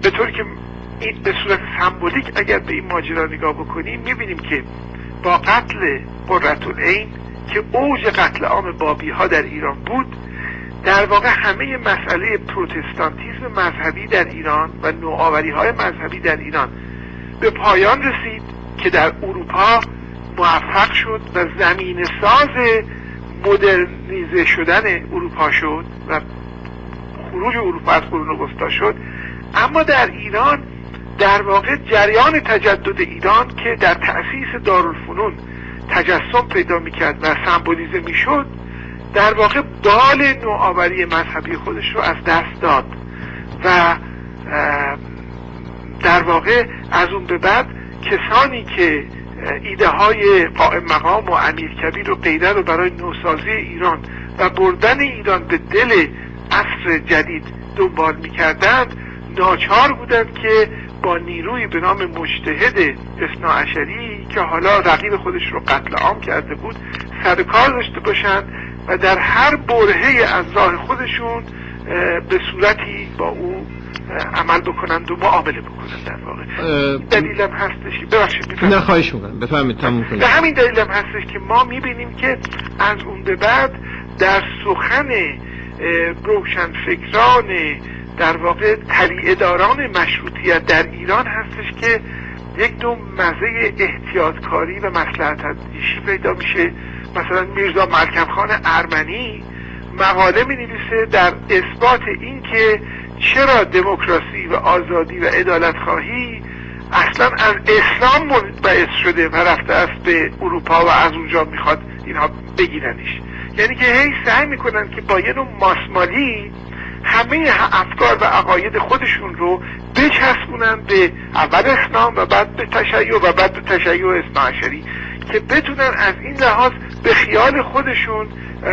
به طوری که این به صورت سمبولیک اگر به این ماجرا نگاه بکنیم میبینیم که با قتل قرةالعین که اوج قتل عام بابی ها در ایران بود، در واقع همه مسئله پروتستانتیسم مذهبی در ایران و نوآوری های مذهبی در ایران به پایان رسید که در اروپا موفق شد و زمین ساز مدرنیزه شدن اروپا شد و خروج اروپا از قرون وسطا شد. اما در ایران در واقع جریان تجدد ایران که در تأسیس دارالفنون تجسم پیدا میکرد و سمبولیزه میشد، در واقع بال نوآوری مذهبی خودش رو از دست داد و در واقع از اون به بعد کسانی که ایده های قائم مقام و امیرکبیر و غیره رو برای نوسازی ایران و بردن ایران به دل عصر جدید دنبال میکردند، ناچار بودند که با نیروی به نام مجتهد اثناعشری که حالا رقیب خودش رو قتل عام کرده بود سر کار داشته باشند و در هر برهه از راه خودشون به صورتی با او عمل بکنند و معامله بکنند. در واقع دلیلم هستش، ببخشید نه خواهش میکنم بفرمایید تموم کنید. به همین دلیلم هستش که ما میبینیم که از اون به بعد در سخن روشنفکران در واقع طلیعه‌داران مشروطیت در ایران هستش که یک دو مزه احتیاطکاری و مصلحت اندیشی پیدا میشه. مثلا میرزا ملکم خان ارمنی مقاله می نویسه در اثبات این که چرا دموکراسی و آزادی و عدالت خواهی اصلا از اسلام منبعث شده و رفته است به اروپا و از اونجا میخواد اینها بگیرنش. یعنی که هی سعی میکنن که با یه نوع ماسمالی همه افکار و عقاید خودشون رو بچسبونن به اول اسلام و بعد به تشیع و بعد به تشیع اثناعشری که بتونن از این لحاظ به خیال خودشون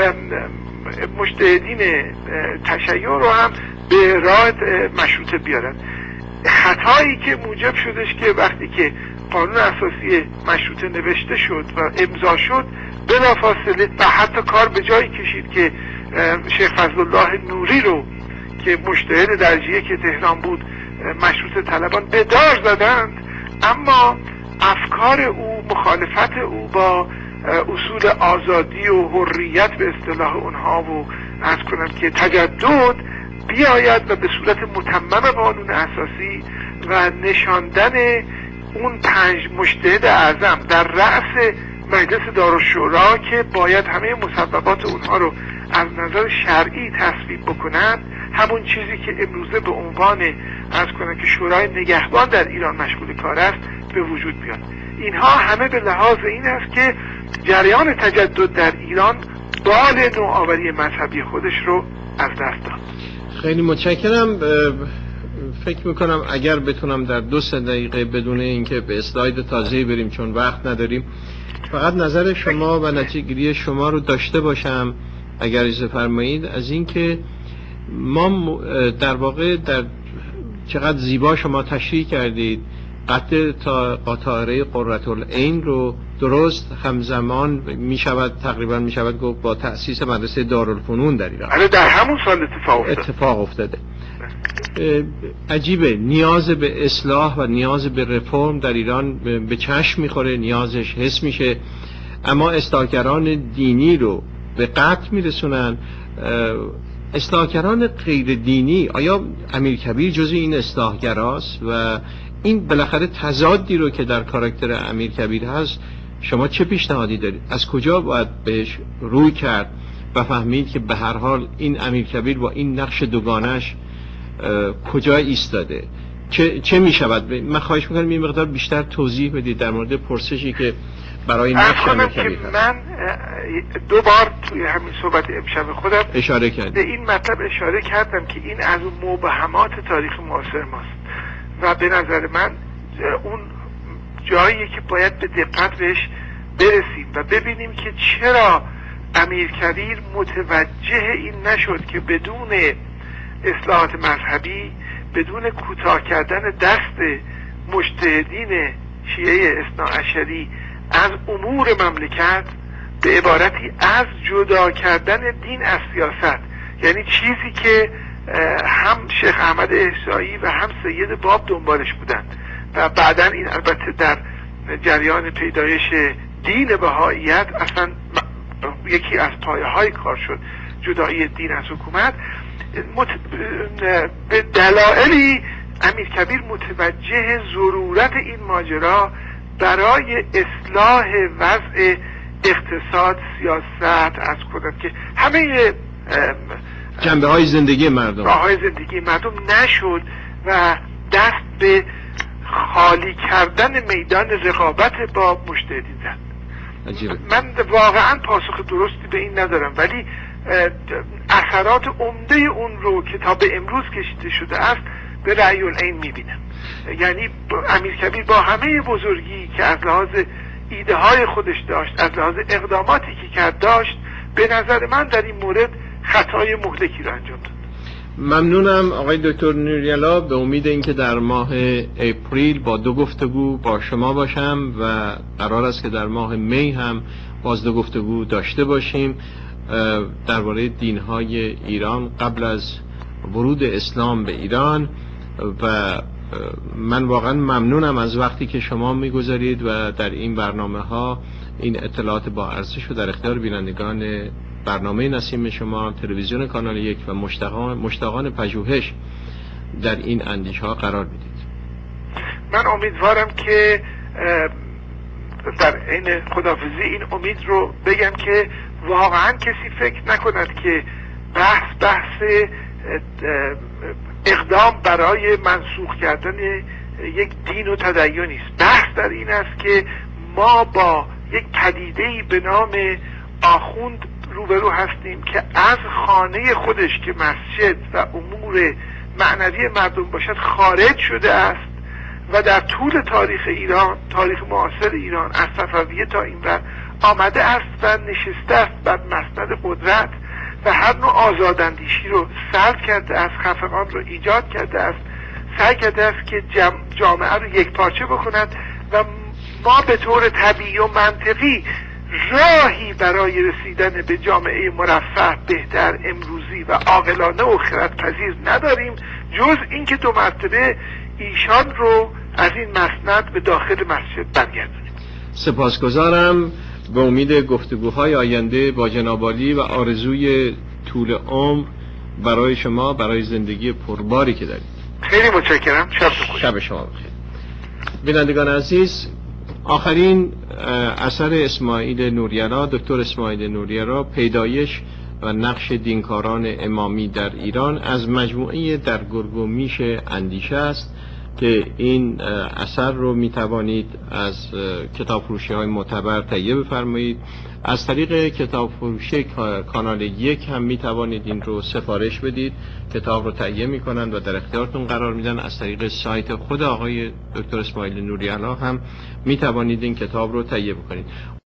مجتهدین تشیع رو هم به راه مشروطه بیارن. خطایی که موجب شدش که وقتی که قانون اساسی مشروطه نوشته شد و امضا شد بلافاصله و حتی کار به جایی کشید که شیخ فضلالله نوری رو که مجتهد درجه که تهران بود مشروطه طلبان به دار زدند، اما افکار او، مخالفت او با اصول آزادی و حریت به اصطلاح اونها و عرض کنم که تجدد بیاید و به صورت متمم قانون اساسی و نشاندن اون 5 مجتهد اعظم در رأس مجلس دارالشورا که باید همه مصوبات اونها رو از نظر شرعی تصویب بکنند، همون چیزی که امروزه به عنوان عرض کنم که شورای نگهبان در ایران مشغول کار است به وجود بیاد. اینها همه به لحاظ این است که جریان تجدد در ایران بال نوآوری مذهبی خودش رو از دست داد. خیلی متشکرم. فکر میکنم اگر بتونم در 2-3 دقیقه بدون اینکه به اسلاید تازه‌ای بریم چون وقت نداریم، فقط نظر شما و نتیجه‌گیری شما رو داشته باشم اگر اجازه فرمایید از اینکه ما در واقع در چقدر زیبا شما تشریح کردید قتل قاطره قرةالعین رو درست همزمان میشود تقریبا میشود گفت با تأسیس مدرسه دارالفنون در ایران در همون سال اتفاق افتاده. عجیبه، نیاز به اصلاح و نیاز به رفرم در ایران به چشم میخوره، نیازش حس میشه، اما اصلاحگران دینی رو به قتل میرسونن. اصلاحگران غیر دینی، آیا امیرکبیر جزو این اصلاحگراست؟ و این بالاخره تضادی رو که در کاراکتر امیرکبیر هست شما چه پیشنهادی دارید؟ از کجا باید بهش روی کرد و فهمید که به هر حال این امیرکبیر با این نقش دوگانش کجا ایستاده؟ چه می شود؟ من خواهش میکنم این مقدار بیشتر توضیح بدید در مورد پرسشی که برای نقش امیرکبیر هست. من 2 بار توی همین صحبت امشب خودم اشاره کردم به این مطلب اشاره کردم که این از اون مبهمات تاریخ معاصر ماست و به نظر من اون جاییه که باید به دقت بهش برسیم و ببینیم که چرا امیرکبیر متوجه این نشد که بدون اصلاحات مذهبی، بدون کوتاه کردن دست مجتهدین شیعه اثناعشری از امور مملکت، به عبارتی از جدا کردن دین از سیاست، یعنی چیزی که هم شیخ احمد احصایی و هم سید باب دنبالش بودن و بعدا این البته در جریان پیدایش دین بهائیت اصلا یکی از پایه‌های کار شد، جدایی دین از حکومت. به دلایلی امیرکبیر متوجه ضرورت این ماجرا برای اصلاح وضع اقتصاد، سیاست، از کنم که همه جنبه های زندگی مردم نشد و دست به خالی کردن میدان رقابت با مجتهدین زد. من واقعا پاسخ درستی به این ندارم، ولی اثرات عمده اون رو که تا به امروز کشیده شده است به رأی العین میبینم. یعنی امیرکبیر با همه بزرگی که از لحاظ ایده های خودش داشت، از لحاظ اقداماتی که کرد داشت، به نظر من در این مورد خطای مهلکی را انجام داد. ممنونم آقای دکتر نوری‌الله. به امید اینکه در ماه اپریل با دو گفتگو با شما باشم و قرار است که در ماه می هم باز دو گفتگو داشته باشیم درباره دین‌های ایران قبل از ورود اسلام به ایران. و من واقعا ممنونم از وقتی که شما میگذارید و در این برنامه‌ها این اطلاعات با ارزش رو در اختیار بینندگان برنامه نسیم شما، تلویزیون کانال 1 و مشتاقان پژوهش در این اندیشه‌ها قرار میدید. من امیدوارم که در این خداحافظی این امید رو بگم که واقعا کسی فکر نکند که بحث اقدام برای منسوخ کردن یک دین و تدینی است. بحث در این است که ما با یک پدیده‌ای به نام آخوند روبرو هستیم که از خانه خودش که مسجد و امور معنوی مردم باشد خارج شده است و در طول تاریخ ایران، تاریخ معاصر ایران از صفویه تا این ور آمده است و نشسته است بر مسند قدرت و هر نوع آزاداندیشی رو سلب کرده است، خفقان رو ایجاد کرده است، سعی کرده است که جامعه رو یک پارچه بکند و ما به طور طبیعی و منطقی راهی برای رسیدن به جامعه مرفه، بهتر، امروزی و عاقلانه و خردپذیر نداریم جز اینکه 2 مرتبه ایشان رو از این مسند به داخل مسجد برگردونیم. سپاسگزارم. به امید گفتگوهای آینده با جناب عالی و آرزوی طول عمر برای شما، برای زندگی پرباری که دارید. خیلی متشکرم. شب شما بخیر. بینندگان عزیز، آخرین اثر اسماعیل نوری‌الله، دکتر اسماعیل نوری‌الله، پیدایش و نقش دینکاران امامی در ایران، از مجموعه در گرگ و میش اندیشه است که این اثر رو می توانید از کتاب فروشی های معتبر تهیه بفرمایید. از طریق کتاب فروشی کانال 1 هم می توانید این رو سفارش بدید، کتاب رو تهیه می کنند و در اختیارتون قرار میدن. از طریق سایت خود آقای دکتر اسماعیل نوری‌الله هم می توانید این کتاب رو تهیه بکنید.